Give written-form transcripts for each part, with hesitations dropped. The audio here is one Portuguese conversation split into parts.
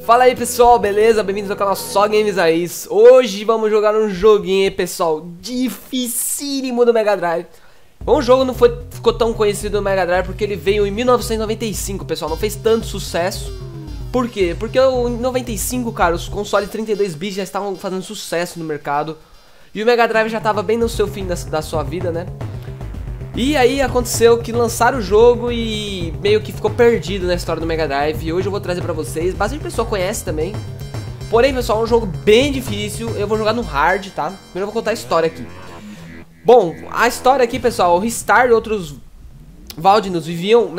Fala aí pessoal, beleza? Bem-vindos ao canal Só Games Raiz. Hoje vamos jogar um joguinho aí, pessoal, dificílimo do Mega Drive. Bom, o jogo não ficou tão conhecido no Mega Drive porque ele veio em 1995, pessoal, não fez tanto sucesso. Por quê? Porque em 95, cara, os consoles 32 bits já estavam fazendo sucesso no mercado. E o Mega Drive já estava bem no seu fim da sua vida, né? E aí aconteceu que lançaram o jogo e meio que ficou perdido na história do Mega Drive. E hoje eu vou trazer pra vocês, bastante pessoa conhece também. Porém, pessoal, é um jogo bem difícil. Eu vou jogar no hard, tá? Primeiro eu vou contar a história aqui. Bom, a história aqui, pessoal, o Ristar e outros Valdinos viviam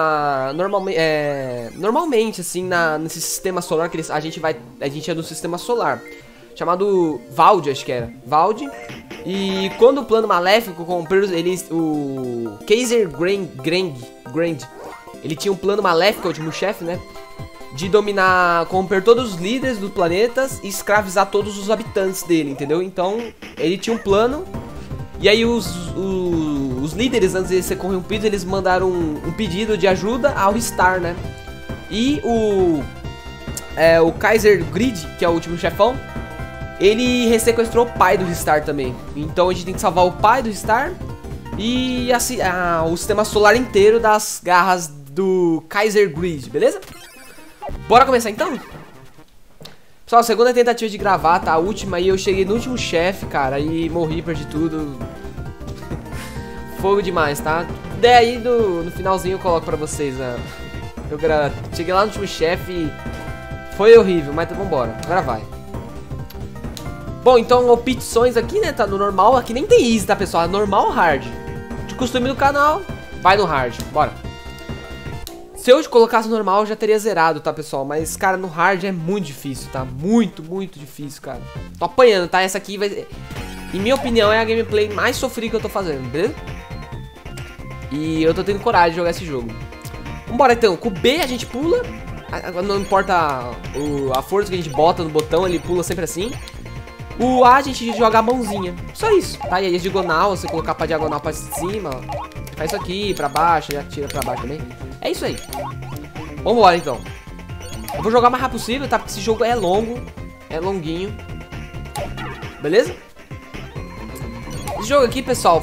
normalmente assim, nesse sistema solar que a gente é do sistema solar. Chamado Valdi, acho que era. Valdi. E quando o plano maléfico comprou o Kaiser Grand, ele tinha um plano maléfico, o último chefe, né? De dominar, corromper todos os líderes dos planetas e escravizar todos os habitantes dele, entendeu? Então, ele tinha um plano. E aí os líderes, antes de ser corrompidos, eles mandaram um pedido de ajuda ao Ristar, né? E o Kaiser Grid, que é o último chefão, ele sequestrou o pai do Ristar também. Então a gente tem que salvar o pai do Ristar e assim, o sistema solar inteiro das garras do Kaiser Grid, beleza? Bora começar então? Pessoal, segunda tentativa de gravar, tá? A última aí, eu cheguei no último chefe, cara, e morri, perdi tudo. Fogo demais, tá? Daí no finalzinho eu coloco pra vocês, né? Cheguei lá no último chefe e foi horrível, mas vambora, agora vai. Bom, então opções aqui, né, tá no normal, aqui nem tem easy, tá, pessoal, é normal ou hard. De costume do canal, vai no hard, bora. Se eu colocasse no normal, eu já teria zerado, tá, pessoal, mas, cara, no hard é muito difícil, tá, muito difícil, cara. Tô apanhando, tá, essa aqui vai, em minha opinião, é a gameplay mais sofrida que eu tô fazendo, beleza? E eu tô tendo coragem de jogar esse jogo. Vambora, então, com o B a gente pula, não importa a força que a gente bota no botão, ele pula sempre assim. O A a gente joga a mãozinha, só isso, tá? E aí a diagonal, você colocar pra diagonal pra cima, ó. Faz isso aqui, pra baixo, e atira pra baixo também. É isso aí. Vambora então. Eu vou jogar o mais rápido possível, tá? Porque esse jogo é longo, é longuinho. Beleza? Esse jogo aqui, pessoal,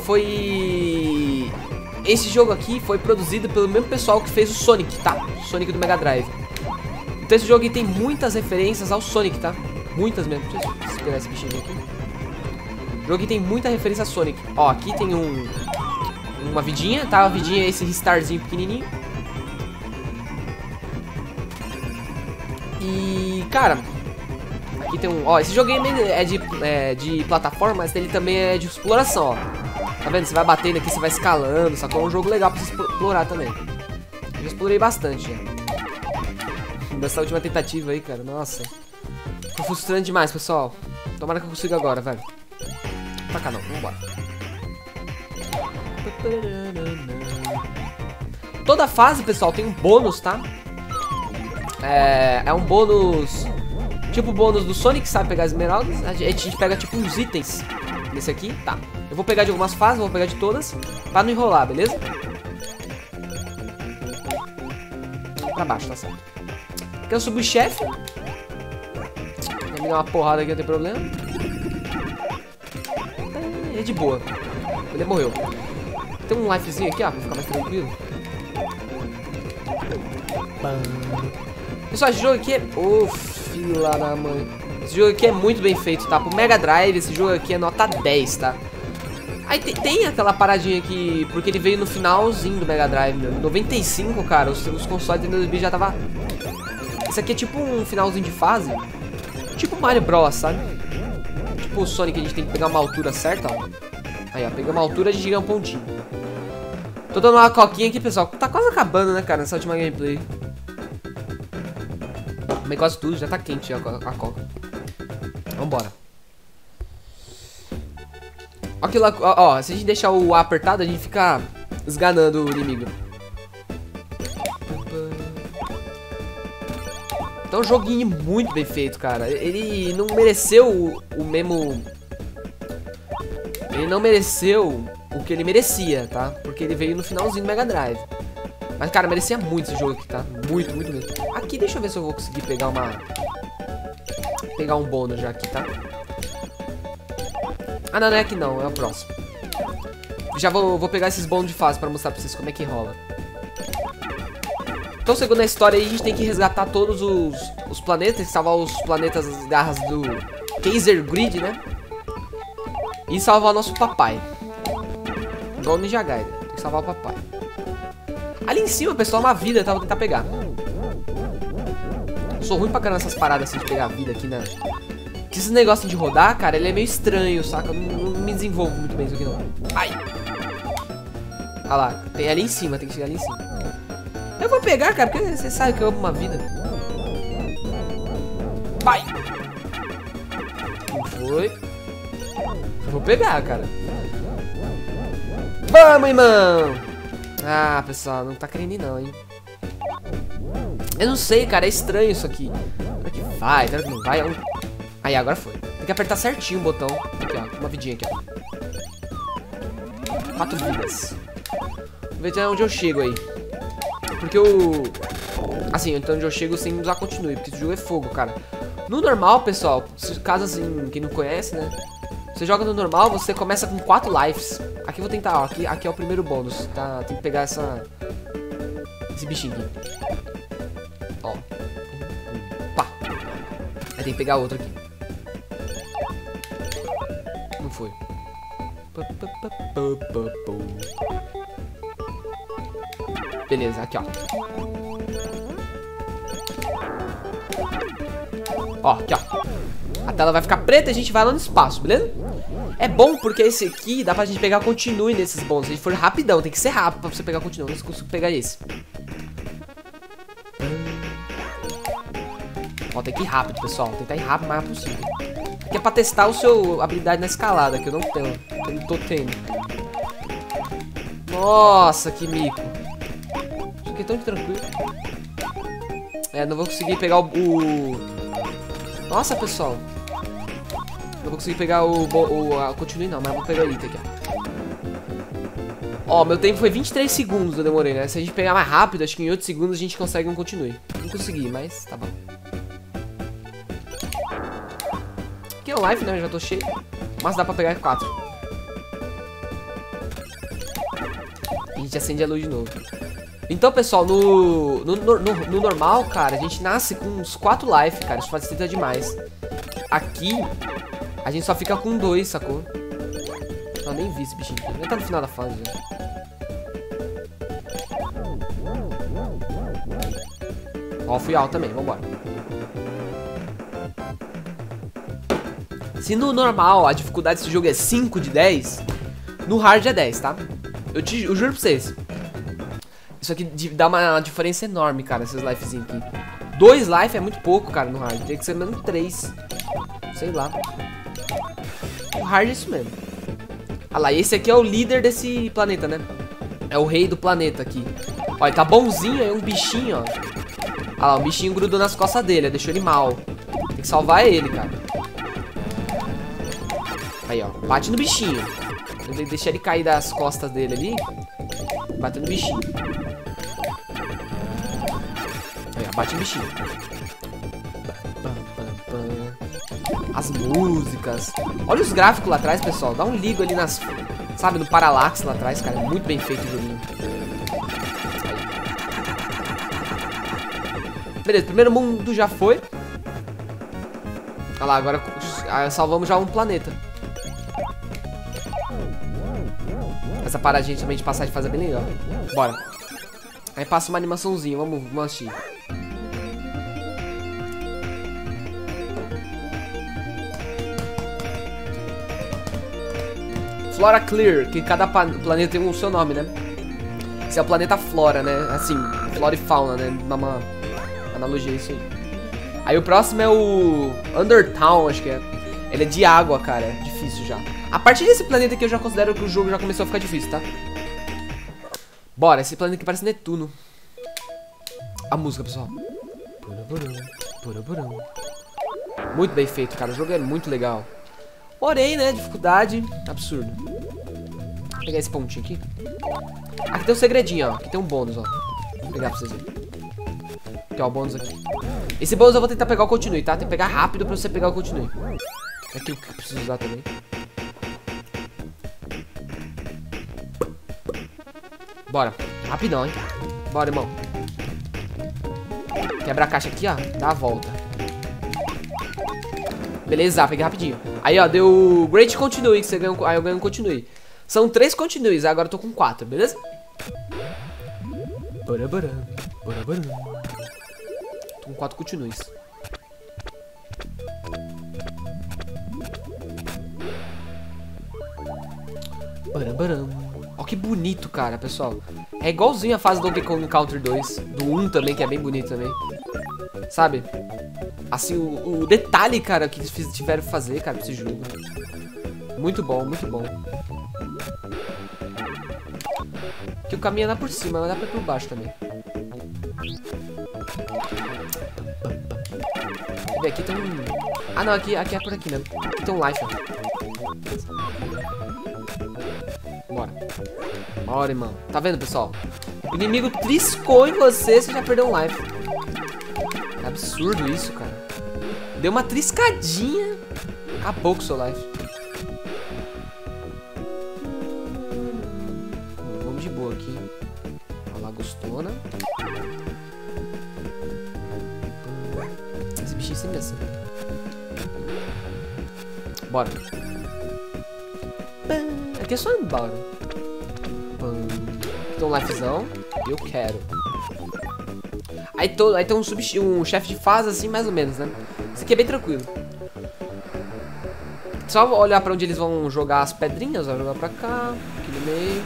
esse jogo aqui foi produzido pelo mesmo pessoal que fez o Sonic, tá? O Sonic do Mega Drive. Então esse jogo aqui tem muitas referências ao Sonic, tá? Muitas mesmo. Deixa eu esperar esse bichinho aqui. O jogo aqui tem muita referência a Sonic. Ó, aqui tem uma vidinha, tá? A vidinha é esse Ristarzinho pequenininho. E, cara, aqui tem um... Ó, esse joguinho é de plataforma, mas ele também é de exploração, ó. Tá vendo? Você vai batendo aqui, você vai escalando, sacou? É um jogo legal pra você explorar também. Eu já explorei bastante, já. Dessa última tentativa aí, cara, nossa. Tô frustrando demais, pessoal. Tomara que eu consiga agora, velho. Pra cá não, vambora. Toda fase, pessoal, tem um bônus, tá? É um bônus, tipo o bônus do Sonic, sabe? Pegar as esmeraldas. A gente pega tipo uns itens nesse aqui, tá? Eu vou pegar de algumas fases, vou pegar de todas pra não enrolar, beleza? Pra baixo, tá certo. Aqui é o subchefe. Me dar uma porrada aqui, não tem problema. É de boa. Ele morreu. Tem um lifezinho aqui, ó, pra ficar mais tranquilo. Pessoal, esse jogo aqui é... Ô, fila da mãe. Esse jogo aqui é muito bem feito, tá? Pro Mega Drive, esse jogo aqui é nota 10, tá? Aí tem aquela paradinha aqui, porque ele veio no finalzinho do Mega Drive, meu. Em 95, cara, os consoles de 32 bits já tava... Esse aqui é tipo um finalzinho de fase. Tipo Mario Bros, sabe? Tipo o Sonic, a gente tem que pegar uma altura certa, ó. Aí, ó, pegar uma altura, a gente ganha um pontinho. Tô dando uma coquinha aqui, pessoal. Tá quase acabando, né, cara, nessa última gameplay. Mas quase tudo, já tá quente a coca. Vambora. Aquilo lá, ó, se a gente deixar o A apertado, a gente fica esganando o inimigo. Então é um joguinho muito bem feito, cara. Ele não mereceu o mesmo... Ele não mereceu o que ele merecia, tá? Porque ele veio no finalzinho do Mega Drive. Mas, cara, merecia muito esse jogo aqui, tá? Muito mesmo. Aqui aqui, deixa eu ver se eu vou conseguir pegar um bônus já aqui, tá? Ah, não, não é aqui não, é o próximo. Já vou pegar esses bônus de fase pra mostrar pra vocês como é que rola. Então, segundo a história aí, a gente tem que resgatar todos os planetas, tem que salvar os planetas das garras do Kaiser Grid, né? E salvar nosso papai. Igual o Ninja Gaiden, tem que salvar o papai. Ali em cima, pessoal, uma vida, tá? Vou tentar pegar. Eu sou ruim pra caramba nessas paradas assim de pegar a vida aqui, né? Que esse negócio de rodar, cara, ele é meio estranho, saca? Eu não me desenvolvo muito bem isso aqui, não. Ai! Olha lá, tem ali em cima, tem que chegar ali em cima. Eu vou pegar, cara, porque você sabe que eu amo uma vida. Vai! Não foi? Eu vou pegar, cara. Vamos, irmão! Ah, pessoal, não tá querendo ir não, hein? Eu não sei, cara, é estranho isso aqui. Será que vai? Será que não vai? Aí, agora foi. Tem que apertar certinho o botão. Aqui, ó, uma vidinha aqui, ó. 4 vidas. Vamos ver até onde eu chego aí. Porque eu... Assim, então onde eu chego sem usar continue, porque esse jogo é fogo, cara. No normal, pessoal, caso assim, quem não conhece, né? Você joga no normal, você começa com 4 lives. Aqui eu vou tentar, ó, aqui é o primeiro bônus, tá? Tem que pegar esse bichinho aqui. Ó. Pá. Aí tem que pegar outro aqui. Não foi. Beleza, aqui, ó. Ó, aqui, ó. A tela vai ficar preta e a gente vai lá no espaço, beleza? É bom porque esse aqui dá pra gente pegar continue nesses bônus. Se a gente for rapidão, tem que ser rápido pra você pegar continue. Não sei se eu consigo pegar esse. Ó, tem que ir rápido, pessoal. Tentar ir rápido o mais possível. Aqui é pra testar o seu habilidade na escalada, que eu não tenho. Eu não tô tendo. Nossa, que mico. Isso aqui é tão tranquilo. É, não vou conseguir pegar Nossa, pessoal. Não vou conseguir pegar a continue não, mas vou pegar o item aqui, ó. Ó, meu tempo foi 23 segundos, eu demorei, né? Se a gente pegar mais rápido, acho que em 8 segundos a gente consegue um continue. Não consegui, mas tá bom. Aqui é o life, né? Eu já tô cheio. Mas dá pra pegar 4. A gente acende a luz de novo. Então, pessoal, no normal, cara, a gente nasce com uns 4 life, cara. Isso facilita demais. Aqui, a gente só fica com 2, sacou? Eu nem vi esse bichinho aqui. Ele tá no final da fase já. Ó, fui alto também, vambora. Se no normal a dificuldade desse jogo é 5 de 10, no hard é 10, tá? Eu juro pra vocês. Isso aqui dá uma diferença enorme, cara, esses lifezinhos aqui. 2 life é muito pouco, cara, no hard. Tem que ser menos 3. Sei lá. O hard é isso mesmo. Ah lá, esse aqui é o líder desse planeta, né? É o rei do planeta aqui. Ó, ele tá bonzinho, é um bichinho, ó. Ah lá, o bichinho grudou nas costas dele, deixou ele mal. Tem que salvar ele, cara. Aí, ó, bate no bichinho. Deixa ele cair das costas dele ali. Bate no bichinho. Aí, ó, bate no bichinho. As músicas. Olha os gráficos lá atrás, pessoal. Dá um ligo ali nas... Sabe, no Parallax lá atrás, cara. É muito bem feito o joguinho. Beleza, primeiro mundo já foi. Olha lá, agora salvamos já um planeta. Essa paradinha também de passar de fase é bem legal. Bora. Aí passa uma animaçãozinha, vamos assistir. Flora Clear, que cada planeta tem o seu nome, né? Esse é o planeta Flora, né? Assim, flora e fauna, né? Dá uma analogia a isso aí. Aí o próximo é o Undertown, acho que é. Ele é de água, cara, é difícil já. A partir desse planeta aqui eu já considero que o jogo já começou a ficar difícil, tá? Bora, esse planeta aqui parece Netuno. A música, pessoal. Muito bem feito, cara, o jogo é muito legal. Porém, né, dificuldade absurda. Vou pegar esse pontinho aqui. Aqui tem um segredinho, ó. Aqui tem um bônus, ó. Vou pegar pra vocês verem. Aqui, ó, o bônus aqui. Esse bônus eu vou tentar pegar o continue, tá? Tem que pegar rápido pra você pegar o continue. É aquilo que eu preciso usar também. Bora. Rapidão, hein? Bora, irmão. Quebra a caixa aqui, ó. Dá a volta. Beleza, peguei rapidinho. Aí, ó, deu Great Continue, que você ganha. Aí eu ganho um Continue. São 3 Continues, agora eu tô com 4, beleza? Bora, bora. Bora, bora. Tô com 4 Continues. Bora, bora. Ó, que bonito, cara, pessoal. É igualzinho a fase do Donkey Kong Country 2. Do 1 também, que é bem bonito também. Sabe? Assim, o detalhe, cara, que eles tiveram que fazer, cara, pra esse jogo. Muito bom, muito bom. Que o caminho é lá por cima, mas dá pra ir por baixo também. Quer ver, aqui tem um... Ah, não, aqui é por aqui mesmo. Aqui tem um life, ó. Bora. Bora, irmão. Tá vendo, pessoal? O inimigo triscou em você, você já perdeu um life. É absurdo isso, cara. Deu uma triscadinha. Acabou com o seu life. Vamos de boa aqui. Uma lagostona. Esse bichinho sempre é assim. Bora. Aqui é só embora. Tem um lifezão. Eu quero. Aí tem um chefe de fase assim, mais ou menos, né? Isso aqui é bem tranquilo. Só olhar pra onde eles vão jogar as pedrinhas. Vai jogar pra cá, aqui no meio.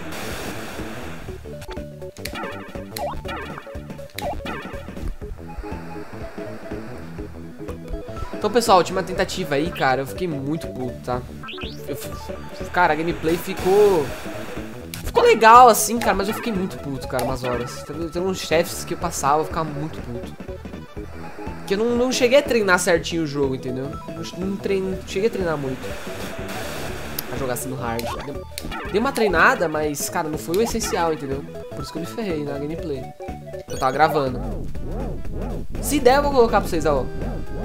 Então, pessoal, última tentativa aí, cara. Eu fiquei muito puto, tá? Cara, a gameplay ficou legal assim, cara, mas eu fiquei muito puto, cara, umas horas. Tem uns chefes que eu passava, eu ficava muito puto. Porque eu não cheguei a treinar certinho o jogo, entendeu? Não cheguei a treinar muito. Pra jogar assim no hard. Dei uma treinada, mas, cara, não foi o essencial, entendeu? Por isso que eu me ferrei na gameplay. Eu tava gravando. Se der, eu vou colocar pra vocês, ó.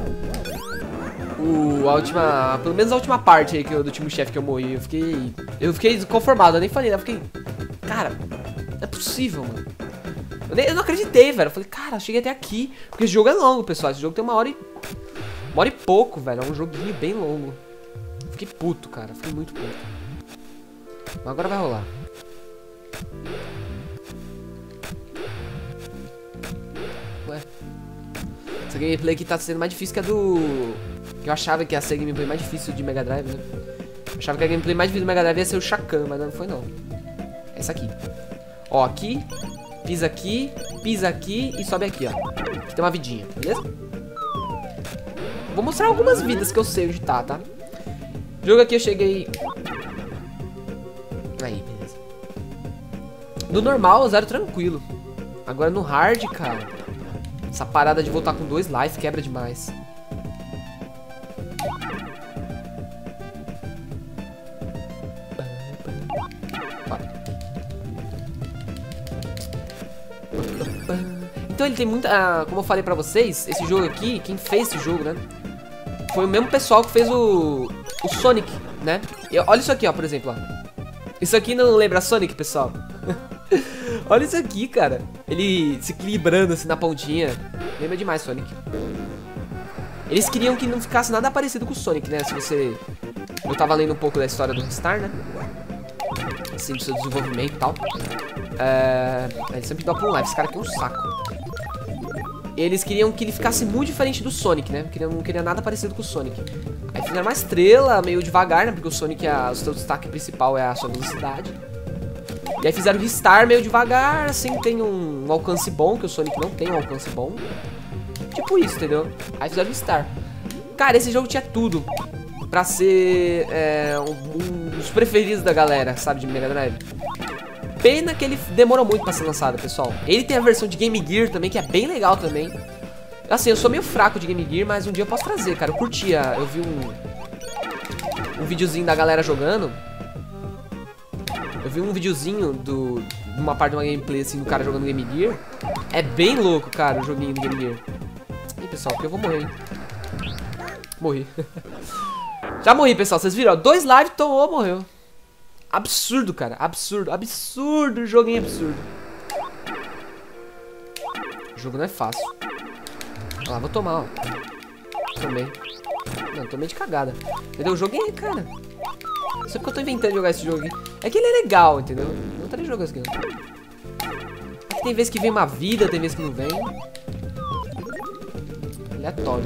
Pelo menos a última parte aí do último chefe que eu morri. Eu fiquei desconformado, eu nem falei, eu fiquei... Cara, não é possível, mano. Eu não acreditei, velho. Eu falei, cara, eu cheguei até aqui. Porque esse jogo é longo, pessoal. Esse jogo tem uma hora e pouco, velho. É um joguinho bem longo. Fiquei puto, cara. Fiquei muito puto. Mas agora vai rolar. Ué. Essa gameplay aqui tá sendo mais difícil que a do... Que eu achava que ia ser a gameplay mais difícil de Mega Drive, né? Eu achava que a gameplay mais difícil do Mega Drive ia ser o Shakan, mas não foi não. Essa aqui. Ó, aqui, pisa aqui e sobe aqui, ó. Aqui tem uma vidinha, beleza? Vou mostrar algumas vidas que eu sei onde tá, tá? O jogo aqui eu cheguei... Aí, beleza. No normal, 0 tranquilo. Agora no hard, cara, essa parada de voltar com 2 life quebra demais. Então ele tem muita... como eu falei pra vocês, esse jogo aqui, quem fez esse jogo, né? Foi o mesmo pessoal que fez o Sonic, né? Olha isso aqui, ó, por exemplo, ó. Isso aqui não lembra Sonic, pessoal? Olha isso aqui, cara. Ele se equilibrando assim na pontinha. Lembra demais Sonic. Eles queriam que não ficasse nada parecido com o Sonic, né? Se você... Eu tava lendo um pouco da história do Rockstar, né? Assim, do seu desenvolvimento e tal. Ele sempre dá pra um live. Esse cara aqui é um saco. Eles queriam que ele ficasse muito diferente do Sonic, né? Não queria nada parecido com o Sonic. Aí fizeram uma estrela meio devagar, né? Porque o Sonic, o seu destaque principal é a sua velocidade. E aí fizeram o Ristar meio devagar, assim, tem um alcance bom, que o Sonic não tem um alcance bom. Tipo isso, entendeu? Aí fizeram o Ristar. Cara, esse jogo tinha tudo pra ser um dos preferidos da galera, sabe, de Mega Drive. Pena que ele demorou muito pra ser lançado, pessoal. Ele tem a versão de Game Gear também, que é bem legal também. Assim, eu sou meio fraco de Game Gear, mas um dia eu posso trazer, cara. Eu curtia, eu vi um videozinho da galera jogando. Eu vi um videozinho uma parte de uma gameplay assim do cara jogando Game Gear. É bem louco, cara, o joguinho do Game Gear. Ih, pessoal, porque eu vou morrer. Morri. Já morri, pessoal. Vocês viram? 2 lives, tomou, morreu. Absurdo, cara. Absurdo. Absurdo. Joguinho absurdo. O jogo não é fácil. Olha lá, vou tomar, ó. Tomei. Não, tomei de cagada. Entendeu? O joguinho, cara. Só porque eu tô inventando jogar esse jogo aqui. É que ele é legal, entendeu? Não estaria jogando isso aqui, não. É que tem vezes que vem uma vida, tem vezes que não vem. Aleatório.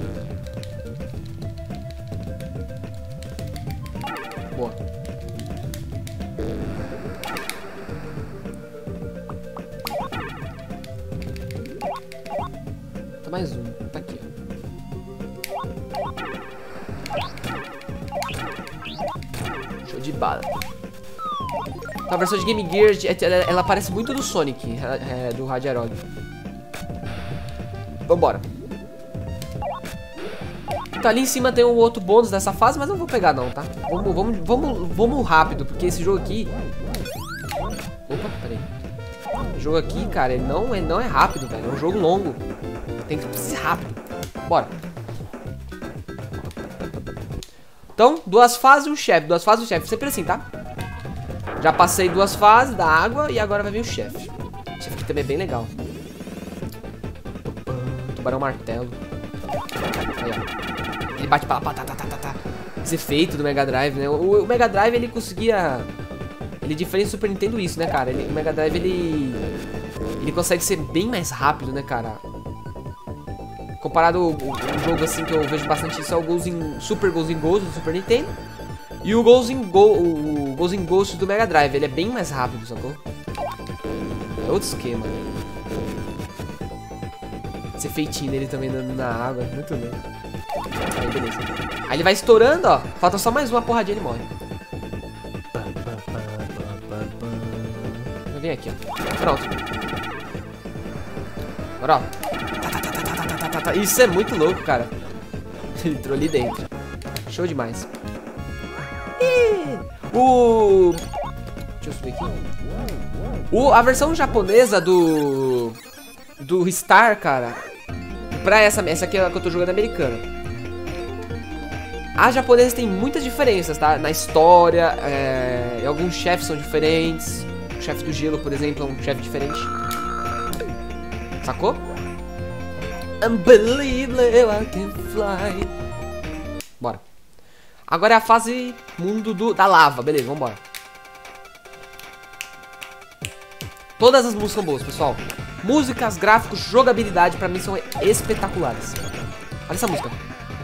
Boa. Tá mais um. Tá aqui, ó. Show de bala. A versão de Game Gear, ela parece muito do Sonic, do Ragnarok. Vambora. Tá, ali em cima tem um outro bônus dessa fase, mas eu não vou pegar não, tá? Vamos rápido, porque esse jogo aqui... Opa, peraí. O jogo aqui, cara, ele não é rápido, velho. É um jogo longo. Tem que ser rápido. Bora. Então, 2 fases e um chefe. 2 fases e um chefe. Sempre assim, tá? Já passei 2 fases da água e agora vai vir o chefe. O chefe aqui também é bem legal. Tubarão martelo. Aí, ó. Ele bate pra lá. Tá. Esse efeito do Mega Drive, né? O Mega Drive, ele conseguia... Ele diferencia do Super Nintendo isso, né, cara? O Mega Drive, ele consegue ser bem mais rápido, né, cara? Comparado ao jogo, assim, que eu vejo bastante isso é o Super Ghosts and Ghosts do Super Nintendo. E o Ghosts and Ghosts do Mega Drive. Ele é bem mais rápido, sacou? É outro esquema. Esse efeitinho dele também na água. Muito bem. Aí, beleza. Aí ele vai estourando, ó. Falta só mais uma porradinha e ele morre. Vem aqui, ó. Pronto. Agora, ó. Isso é muito louco, cara. Ele entrou ali dentro. Show demais. Deixa eu subir aqui. A versão japonesa do Star, cara, pra essa aqui é a que eu tô jogando americana. As japonesas tem muitas diferenças, tá? Na história, alguns chefes são diferentes. O chefe do gelo, por exemplo, é um chefe diferente. Sacou? Unbelievable, I can fly. Bora. Agora é a fase mundo da lava. Beleza, vambora. Todas as músicas são boas, pessoal. Músicas, gráficos, jogabilidade, pra mim são espetaculares. Olha essa música.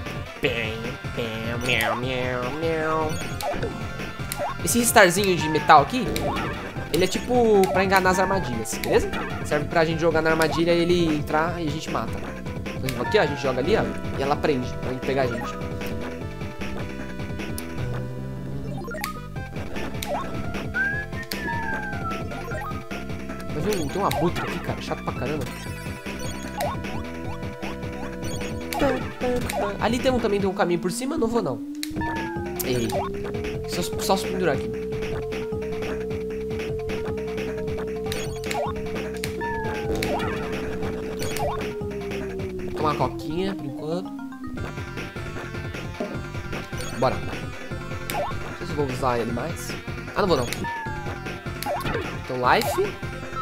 Esse starzinho de metal aqui, ele é tipo pra enganar as armadilhas, beleza? Serve pra gente jogar na armadilha e ele entrar e a gente mata. Por exemplo, aqui, ó, a gente joga ali, ó, e ela prende pra gente pegar a gente. Tem um abutre aqui, cara, chato pra caramba. Ali também tem um caminho por cima, não vou não. Ei, só se pendurar aqui. Tomar uma coquinha por enquanto. Bora. Não sei se vou usar ele mais. Ah, não vou não. Então, life.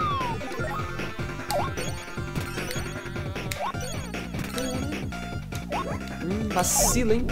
Vacila, hein?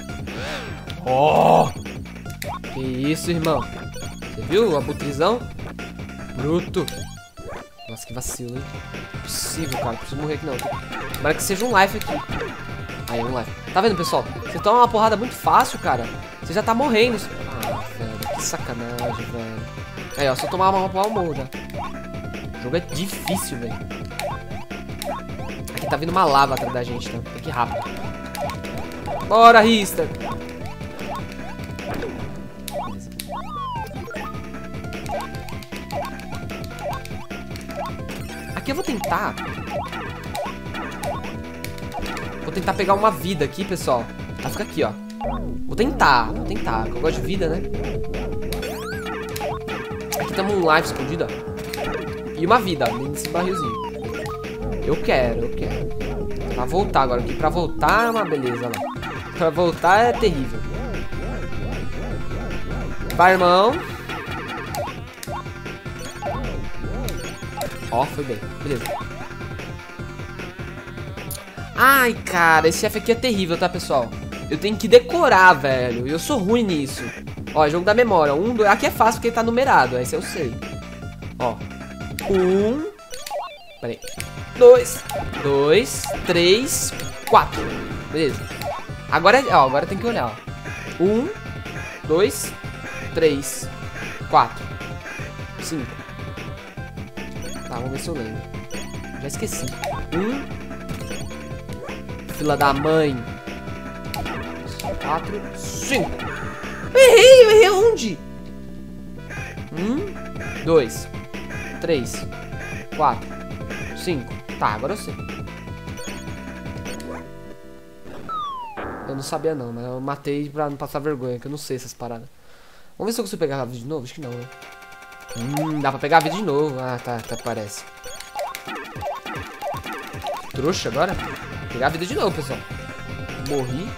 Oh! Que isso, irmão? Você viu o abutrizão? Bruto. Nossa, que vacilo, hein? Não é possível, cara. Não preciso morrer aqui, não. Tomara que seja um life aqui. Aí, um life. Tá vendo, pessoal? Você toma uma porrada muito fácil, cara. Você já tá morrendo. Ah, velho. Que sacanagem, velho. Aí, ó. Se eu tomar uma porrada, eu morro já. O jogo é difícil, velho. Aqui tá vindo uma lava atrás da gente, tá? Tem que ir rápido. Bora, Rister! Beleza. Aqui eu vou tentar. Vou tentar pegar uma vida aqui, pessoal. Tá, fica aqui, ó. Vou tentar, porque eu gosto de vida, né? Aqui temos um life escondido, ó. E uma vida, ó, dentro desse barrilzinho. Eu quero. Pra voltar agora, porque pra voltar é uma beleza lá. Pra voltar é terrível. Vai, irmão. Ó, foi bem. Beleza. Ai, cara, esse chefe aqui é terrível, tá, pessoal? Eu tenho que decorar, velho. E eu sou ruim nisso. Ó, jogo da memória. 1, 2... Aqui é fácil porque ele tá numerado. Esse eu sei. Ó. 1... Peraí. 2, 3, 4. Beleza. Agora, ó, agora tem que olhar, ó. 1, 2, 3, 4, 5. Tá, vamos ver se eu lembro. Já esqueci. 1. Fila da mãe. 4, 5. Eu errei onde? 1, 2, 3, 4, 5. Tá, agora eu sei. Eu não sabia não, mas eu matei pra não passar vergonha, que eu não sei essas paradas. Vamos ver se eu consigo pegar a vida de novo? Acho que não, né? Dá pra pegar a vida de novo. Ah, tá, parece. Trouxa agora? Vou pegar a vida de novo, pessoal. Morri.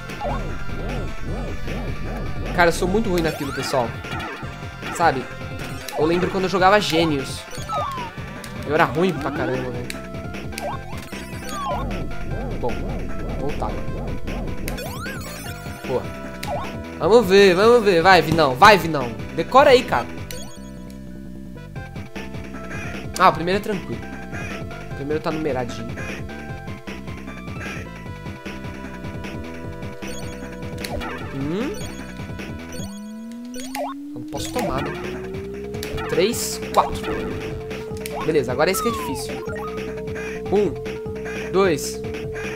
Cara, eu sou muito ruim naquilo, pessoal. Sabe? Eu lembro quando eu jogava Gênios. Eu era ruim pra caramba, velho. Bom, vou voltar agora. Pô. Vamos ver. Vai, Vinão. Decora aí, cara. Ah, o primeiro é tranquilo. O primeiro tá numeradinho. Não posso tomar, né? 3, 4. Beleza, agora esse que é difícil. 1, 2, 3,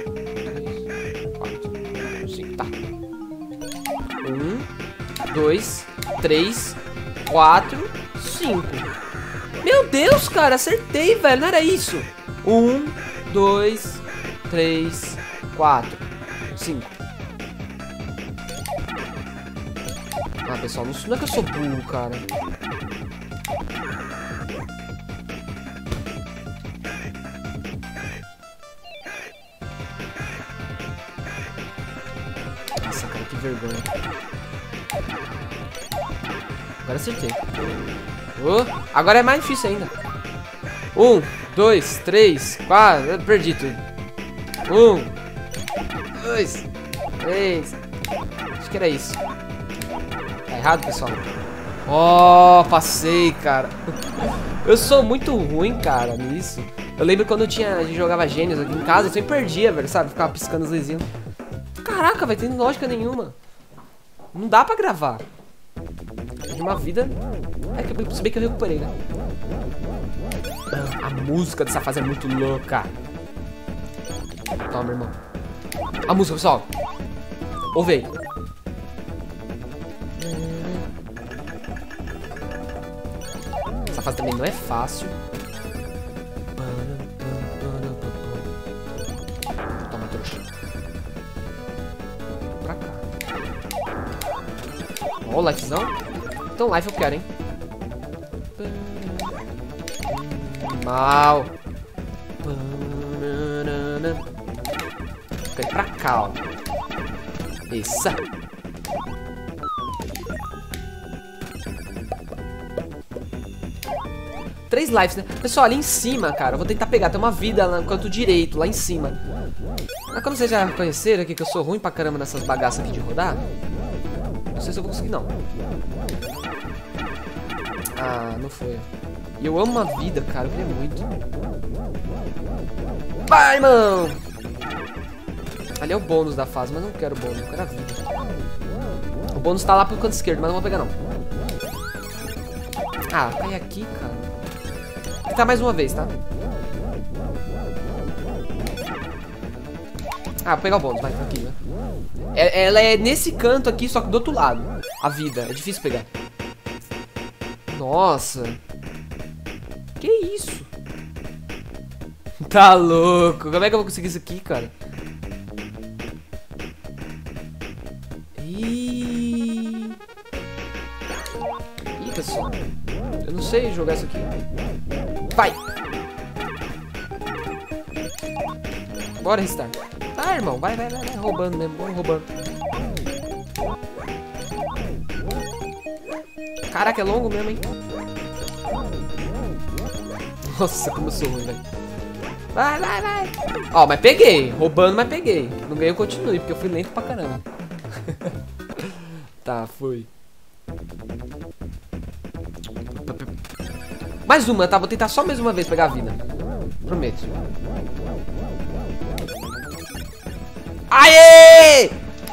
4, 5, tá. 1, 2, 3, 4, 5. Meu Deus, cara, acertei, velho. Não era isso. 1, 2, 3, 4, 5. Ah, pessoal, não é que eu sou burro, cara. Nossa, cara, que vergonha. Agora acertei. Agora é mais difícil ainda. 1, 2, 3, 4. Eu perdi tudo. 1, 2, 3. Acho que era isso. Tá errado, pessoal? Ó, passei, cara. Eu sou muito ruim, cara, nisso. Eu lembro quando a gente jogava Gênios aqui em casa, eu sempre perdia, velho, sabe? Ficava piscando os luzinhos. Caraca, vai ter lógica nenhuma. Não dá pra gravar. De uma vida. É que se bem que eu recuperei, né? A música dessa fase é muito louca. Toma, irmão. A música, pessoal. Ouve aí. Essa fase também não é fácil. Toma, trouxa. Pra cá. Ó, o lifezão. Então life eu quero, hein. Mal. Fica aí pra cá, ó. Isso. Três lives, né? Pessoal, ali em cima, cara, eu vou tentar pegar. Tem uma vida lá no canto direito, lá em cima. Mas como vocês já conheceram aqui que eu sou ruim pra caramba nessas bagaças aqui de rodar, não sei se eu vou conseguir, não. Ah, não foi. E eu amo a vida, cara. Eu queria muito. Vai, irmão! Ali é o bônus da fase, mas não quero o bônus, eu quero a vida. O bônus tá lá pro canto esquerdo, mas não vou pegar, não. Ah, cai aqui, cara. Vou tentar mais uma vez, tá? Ah, vou pegar o bônus, vai, tranquilo. Ela é nesse canto aqui, só que do outro lado. A vida, é difícil pegar. Nossa. Que isso? Tá louco. Como é que eu vou conseguir isso aqui, cara? Ih, pessoal. Eu não sei jogar isso aqui. Vai. Bora, Ristar. Tá, irmão. Vai. Roubando mesmo. Vamos roubando. Caraca, é longo mesmo, hein? Nossa, como eu sou ruim, velho. Vai. Ó, mas peguei. Roubando, mas peguei. Não ganhei, eu continue, porque eu fui lento pra caramba. Tá, fui. Mais uma, tá? Vou tentar só mais uma vez pegar a vida. Prometo. Aê!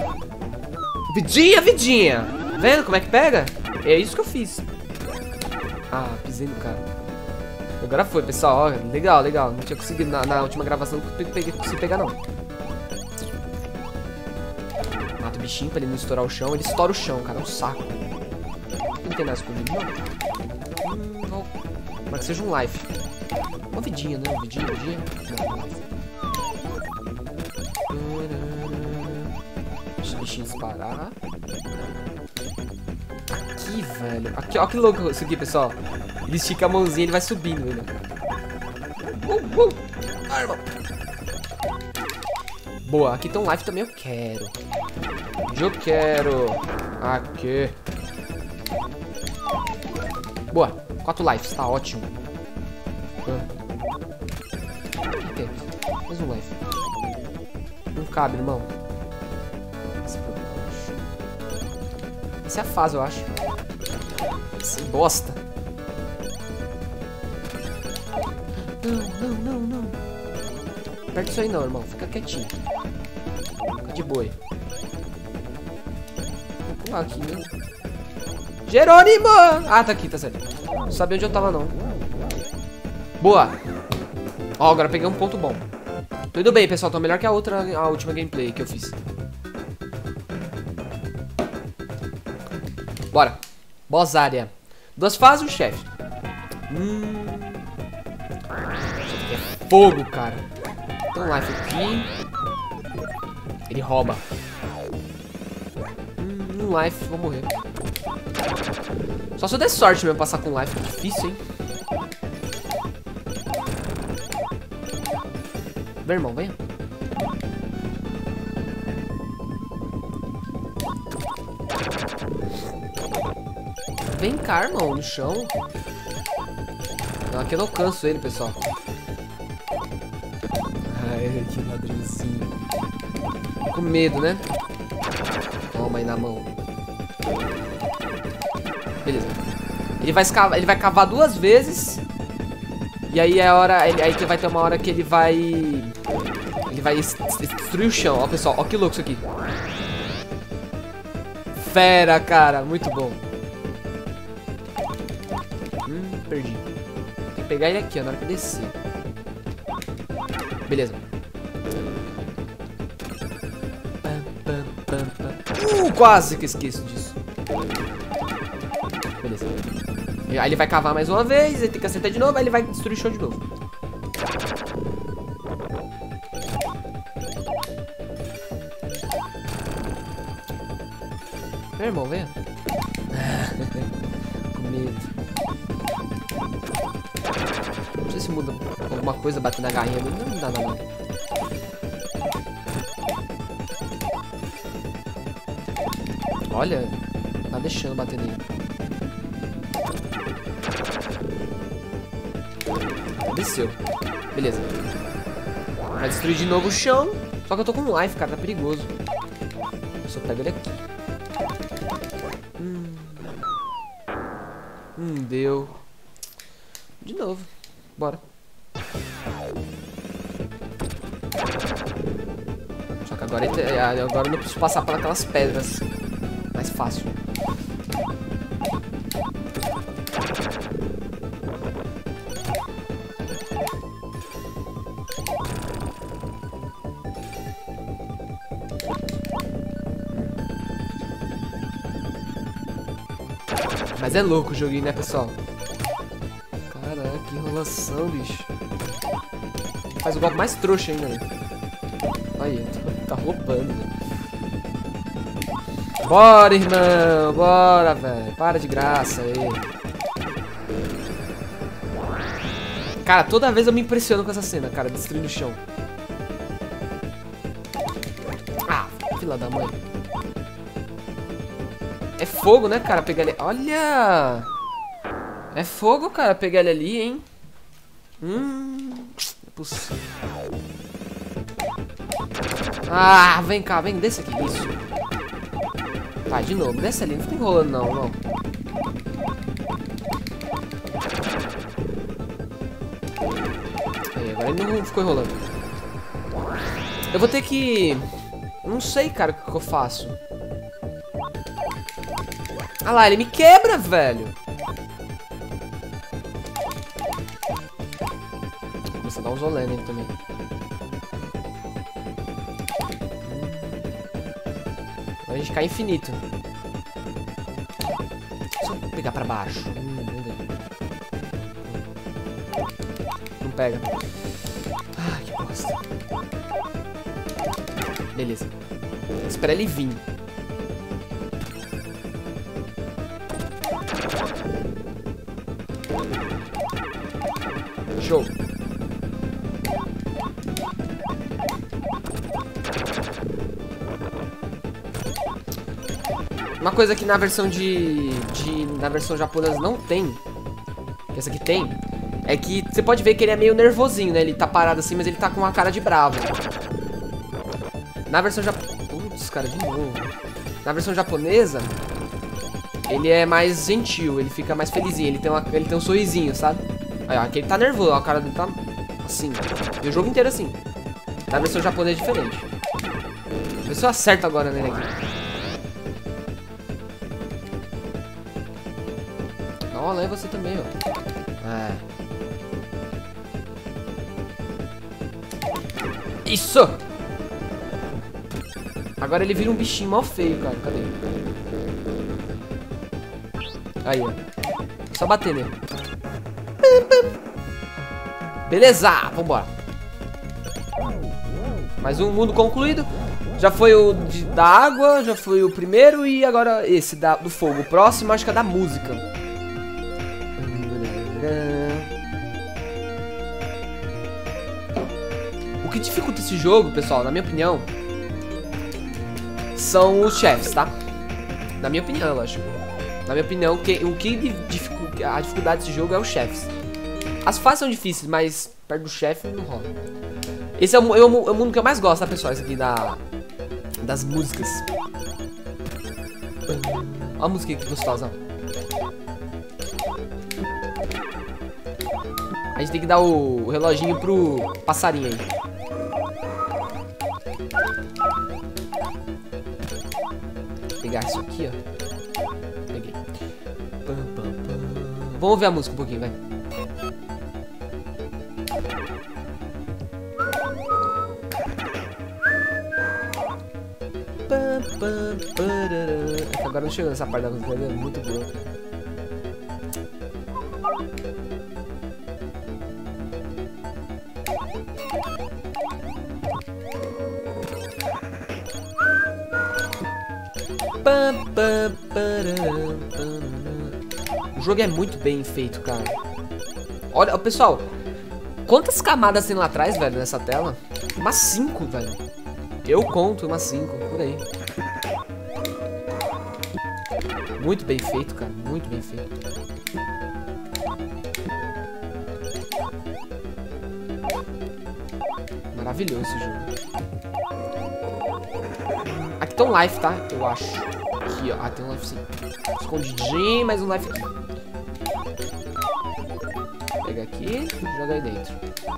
Vidinha. Vendo como é que pega? É isso que eu fiz. Ah, pisei no cara. Agora foi, pessoal. Ó, legal. Não tinha conseguido na última gravação. Não consegui pegar, não. Mata o bichinho pra ele não estourar o chão. Ele estoura o chão, cara. É um saco. Não tem nada escondido, não. Não. Mas que seja um life. Uma vidinha, né? Vidinha. Deixa o bichinho disparar. Aqui, velho. Aqui, ó, que louco isso aqui, pessoal. Ele estica a mãozinha e ele vai subindo, velho. Arma. Boa, aqui tem um life também, eu quero. Aqui. Boa, 4 lives, tá ótimo. Aqui, mais um life. Não cabe, irmão. Essa é a fase, eu acho. Esse bosta. Não. Aperta isso aí não, irmão. Fica quietinho. Fica de boa aí. Vou pular aqui, né? Jerônimo! Ah, tá aqui, tá certo. Não sabia onde eu tava, não. Boa. Ó, agora peguei um ponto bom. Tô indo bem, pessoal. Tô melhor que a última gameplay que eu fiz. Bora. Boss área. 2 fases, o chefe. É fogo, cara. Tem um life aqui. Ele rouba. Um life, vou morrer. Só se eu der sorte mesmo passar com life. É difícil, hein? Vem, irmão, venha. Vem cá, irmão, no chão. Não, aqui eu não alcanço ele, pessoal. Ai, que ladrãozinho. Com medo, né? Toma aí na mão. Beleza. Ele vai cavar 2 vezes. E aí é a hora. Aí que vai ter uma hora que ele vai. Ele vai destruir o chão. Ó, pessoal, ó que louco isso aqui. Fera, cara, muito bom. Perdi. Tem que pegar ele aqui, ó, na hora que descer. Beleza. Quase que esqueço disso. Beleza. Aí ele vai cavar mais uma vez, ele tem que acertar de novo, aí ele vai destruir o chão de novo. Meu irmão, venha. Com medo. Não sei se muda alguma coisa bater na garrinha dele. Não dá nada. Olha, tá deixando bater nele. Desceu. Beleza. Vai destruir de novo o chão. Só que eu tô com life, cara. Tá perigoso. Eu só pego ele aqui. Deu. De novo. Bora. Só que agora eu não preciso passar por aquelas pedras. Mais fácil. Mas é louco o joguinho, né, pessoal? Caraca, que enrolação, bicho. Faz o golpe mais trouxa ainda, né? Aí, tá roubando, né? Bora, irmão! Bora, velho! Para de graça aí. Cara, toda vez eu me impressiono com essa cena, cara, destruindo o chão. Fila da mãe. É fogo, né, cara? Pegar ele... Olha! É fogo, cara, pegar ele ali, hein? É possível. Ah, vem cá, vem, desce aqui, isso. Tá, de novo, desce ali, não fica enrolando não. Aí, agora ele não ficou enrolando. Eu vou ter que... Não sei, cara, o que eu faço. Ah lá, ele me quebra, velho. Vou começar a dar uns olé nele também. Agora a gente cai infinito. Só pegar pra baixo. Vamos ver. Não pega. Ai, que bosta. Beleza. Espera ele vir. Show. Uma coisa que na versão na versão japonesa não tem, que essa aqui tem, é que você pode ver que ele é meio nervosinho, né? Ele tá parado assim, mas ele tá com uma cara de bravo. Na versão Putz, cara, de novo. Na versão japonesa, ele é mais gentil, ele fica mais felizinho, ele tem um sorrisinho, sabe? Aí, ó, aqui ele tá nervoso, ó, a cara dele tá assim. E o jogo inteiro assim. Na versão japonesa é diferente. Vê se eu acerto agora nele aqui. Dá uma olé você também, ó. Isso! Agora ele vira um bichinho mal feio, cara. Cadê ele? Aí, ó. Só bater nele. Beleza, vambora. Mais um mundo concluído. Já foi o da água, já foi o primeiro e agora esse do fogo. O próximo acho que é da música. O que dificulta esse jogo, pessoal, na minha opinião, são os chefes, tá? Na minha opinião, lógico. Na minha opinião, a dificuldade desse jogo é os chefes. As fases são difíceis, mas perto do chefe não rola. Esse é o mundo que eu mais gosto, tá, pessoal? Esse aqui das músicas. Olha a música que gostosa. A gente tem que dar o reloginho pro passarinho aí. Vou pegar isso aqui, ó. Peguei. Vamos ouvir a música um pouquinho, vai. Agora não chegou nessa parte da música, é muito boa. O jogo é muito bem feito, cara. Olha, pessoal, quantas camadas tem lá atrás, velho, nessa tela? Umas 5, velho. Eu conto umas 5, por aí. Muito bem feito, cara. Muito bem feito. Maravilhoso esse jogo. Aqui tem um life, tá? Eu acho. Aqui, ó. Ah, tem um life sim. Escondidinho, mais um life aqui. Pega aqui e joga aí dentro.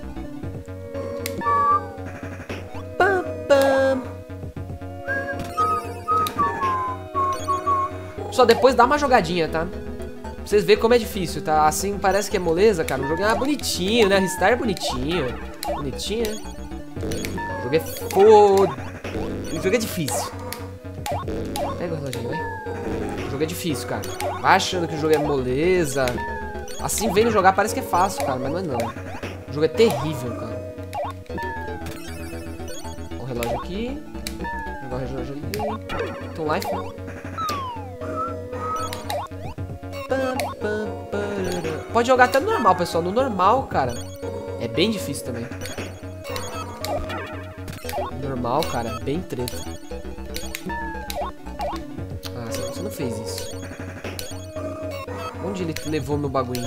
Pam, pam. Só depois dá uma jogadinha, tá? Pra vocês verem como é difícil, tá? Assim parece que é moleza, cara. O jogo é bonitinho, né? Ristar é bonitinho. Bonitinho, né? O jogo é foda. O jogo é difícil. Pega o reloginho, vai. O jogo é difícil, cara. Vai achando que o jogo é moleza. Assim, vendo jogar, parece que é fácil, cara. Mas não é não. O jogo é terrível, cara. O relógio aqui. Agora o relógio ali. Tem um life, né? Pode jogar até no normal, pessoal. No normal, cara, é bem difícil também. Normal, cara, bem treta. onde ele levou meu bagulho.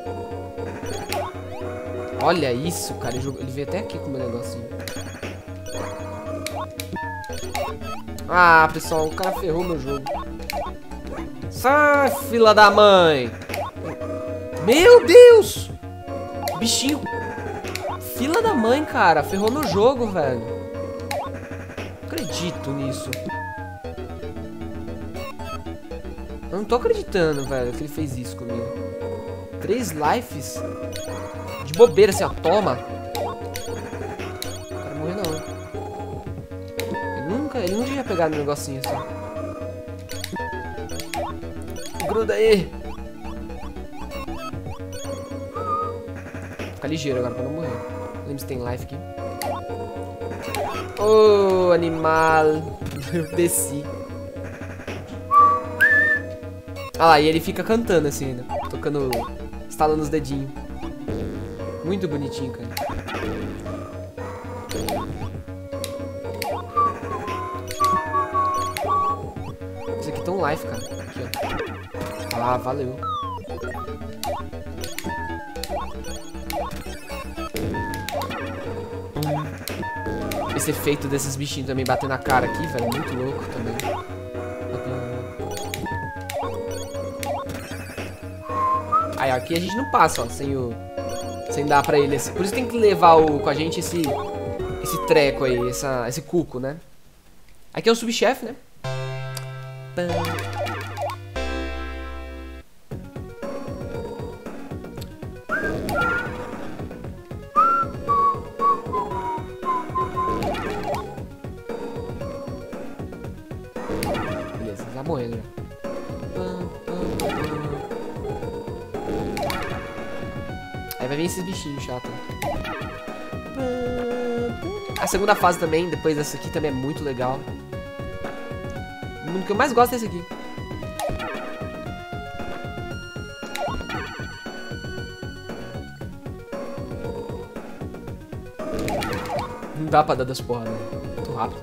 Olha isso, cara. Ele veio até aqui com o meu negocinho. Ah, pessoal, o cara ferrou meu jogo. Sai, fila da mãe. Meu Deus. Bichinho. Fila da mãe, cara. Ferrou meu jogo, velho. Não acredito nisso. Eu não tô acreditando, velho, que ele fez isso comigo. 3 lives? De bobeira, assim, ó. Toma. Não quero morrer, não. Ele nunca ia pegar no negocinho assim. Gruda aí. Fica ligeiro agora pra não morrer. Lembra se tem life aqui. Ô, animal. Eu desci. Ah lá, e ele fica cantando assim ainda. Tocando, estalando os dedinhos. Muito bonitinho, cara. Isso aqui tem um life, cara. Aqui, ó. Ah, valeu. Esse efeito desses bichinhos também bater na cara aqui, velho. Muito louco também. Aí, aqui a gente não passa, ó, sem dar pra ele. Por isso tem que levar com a gente esse treco aí, esse cuco, né? Aqui é o subchefe, né? Beleza, tá morrendo já. Aí vai vir esses bichinhos chatos. A segunda fase também, depois dessa aqui, também é muito legal. O que eu mais gosto é esse aqui. Não dá pra dar das porras, né? Muito rápido.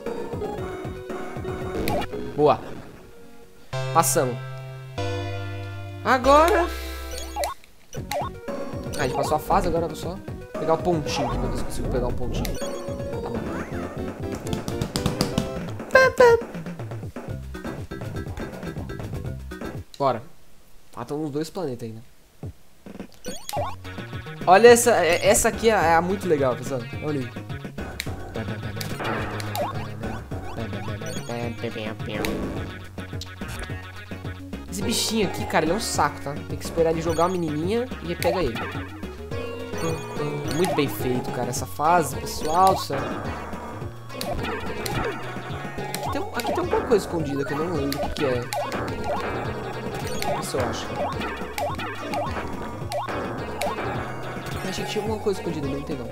Boa. Passamos. Agora... Ah, a gente passou a fase, agora eu vou só pegar o pontinho. Meu Deus, consigo pegar o pontinho. Tá bom. Bora. Ah, estão nos 2 planetas ainda. Olha essa aqui é muito legal, pessoal. Olha aí. Esse bichinho aqui, cara, ele é um saco, tá? Tem que esperar ele jogar uma menininha e pega ele. Muito bem feito, cara, essa fase, pessoal do céu. Aqui tem alguma coisa escondida que eu não lembro o que é. Isso eu acho. Eu achei que tinha alguma coisa escondida, não tem não.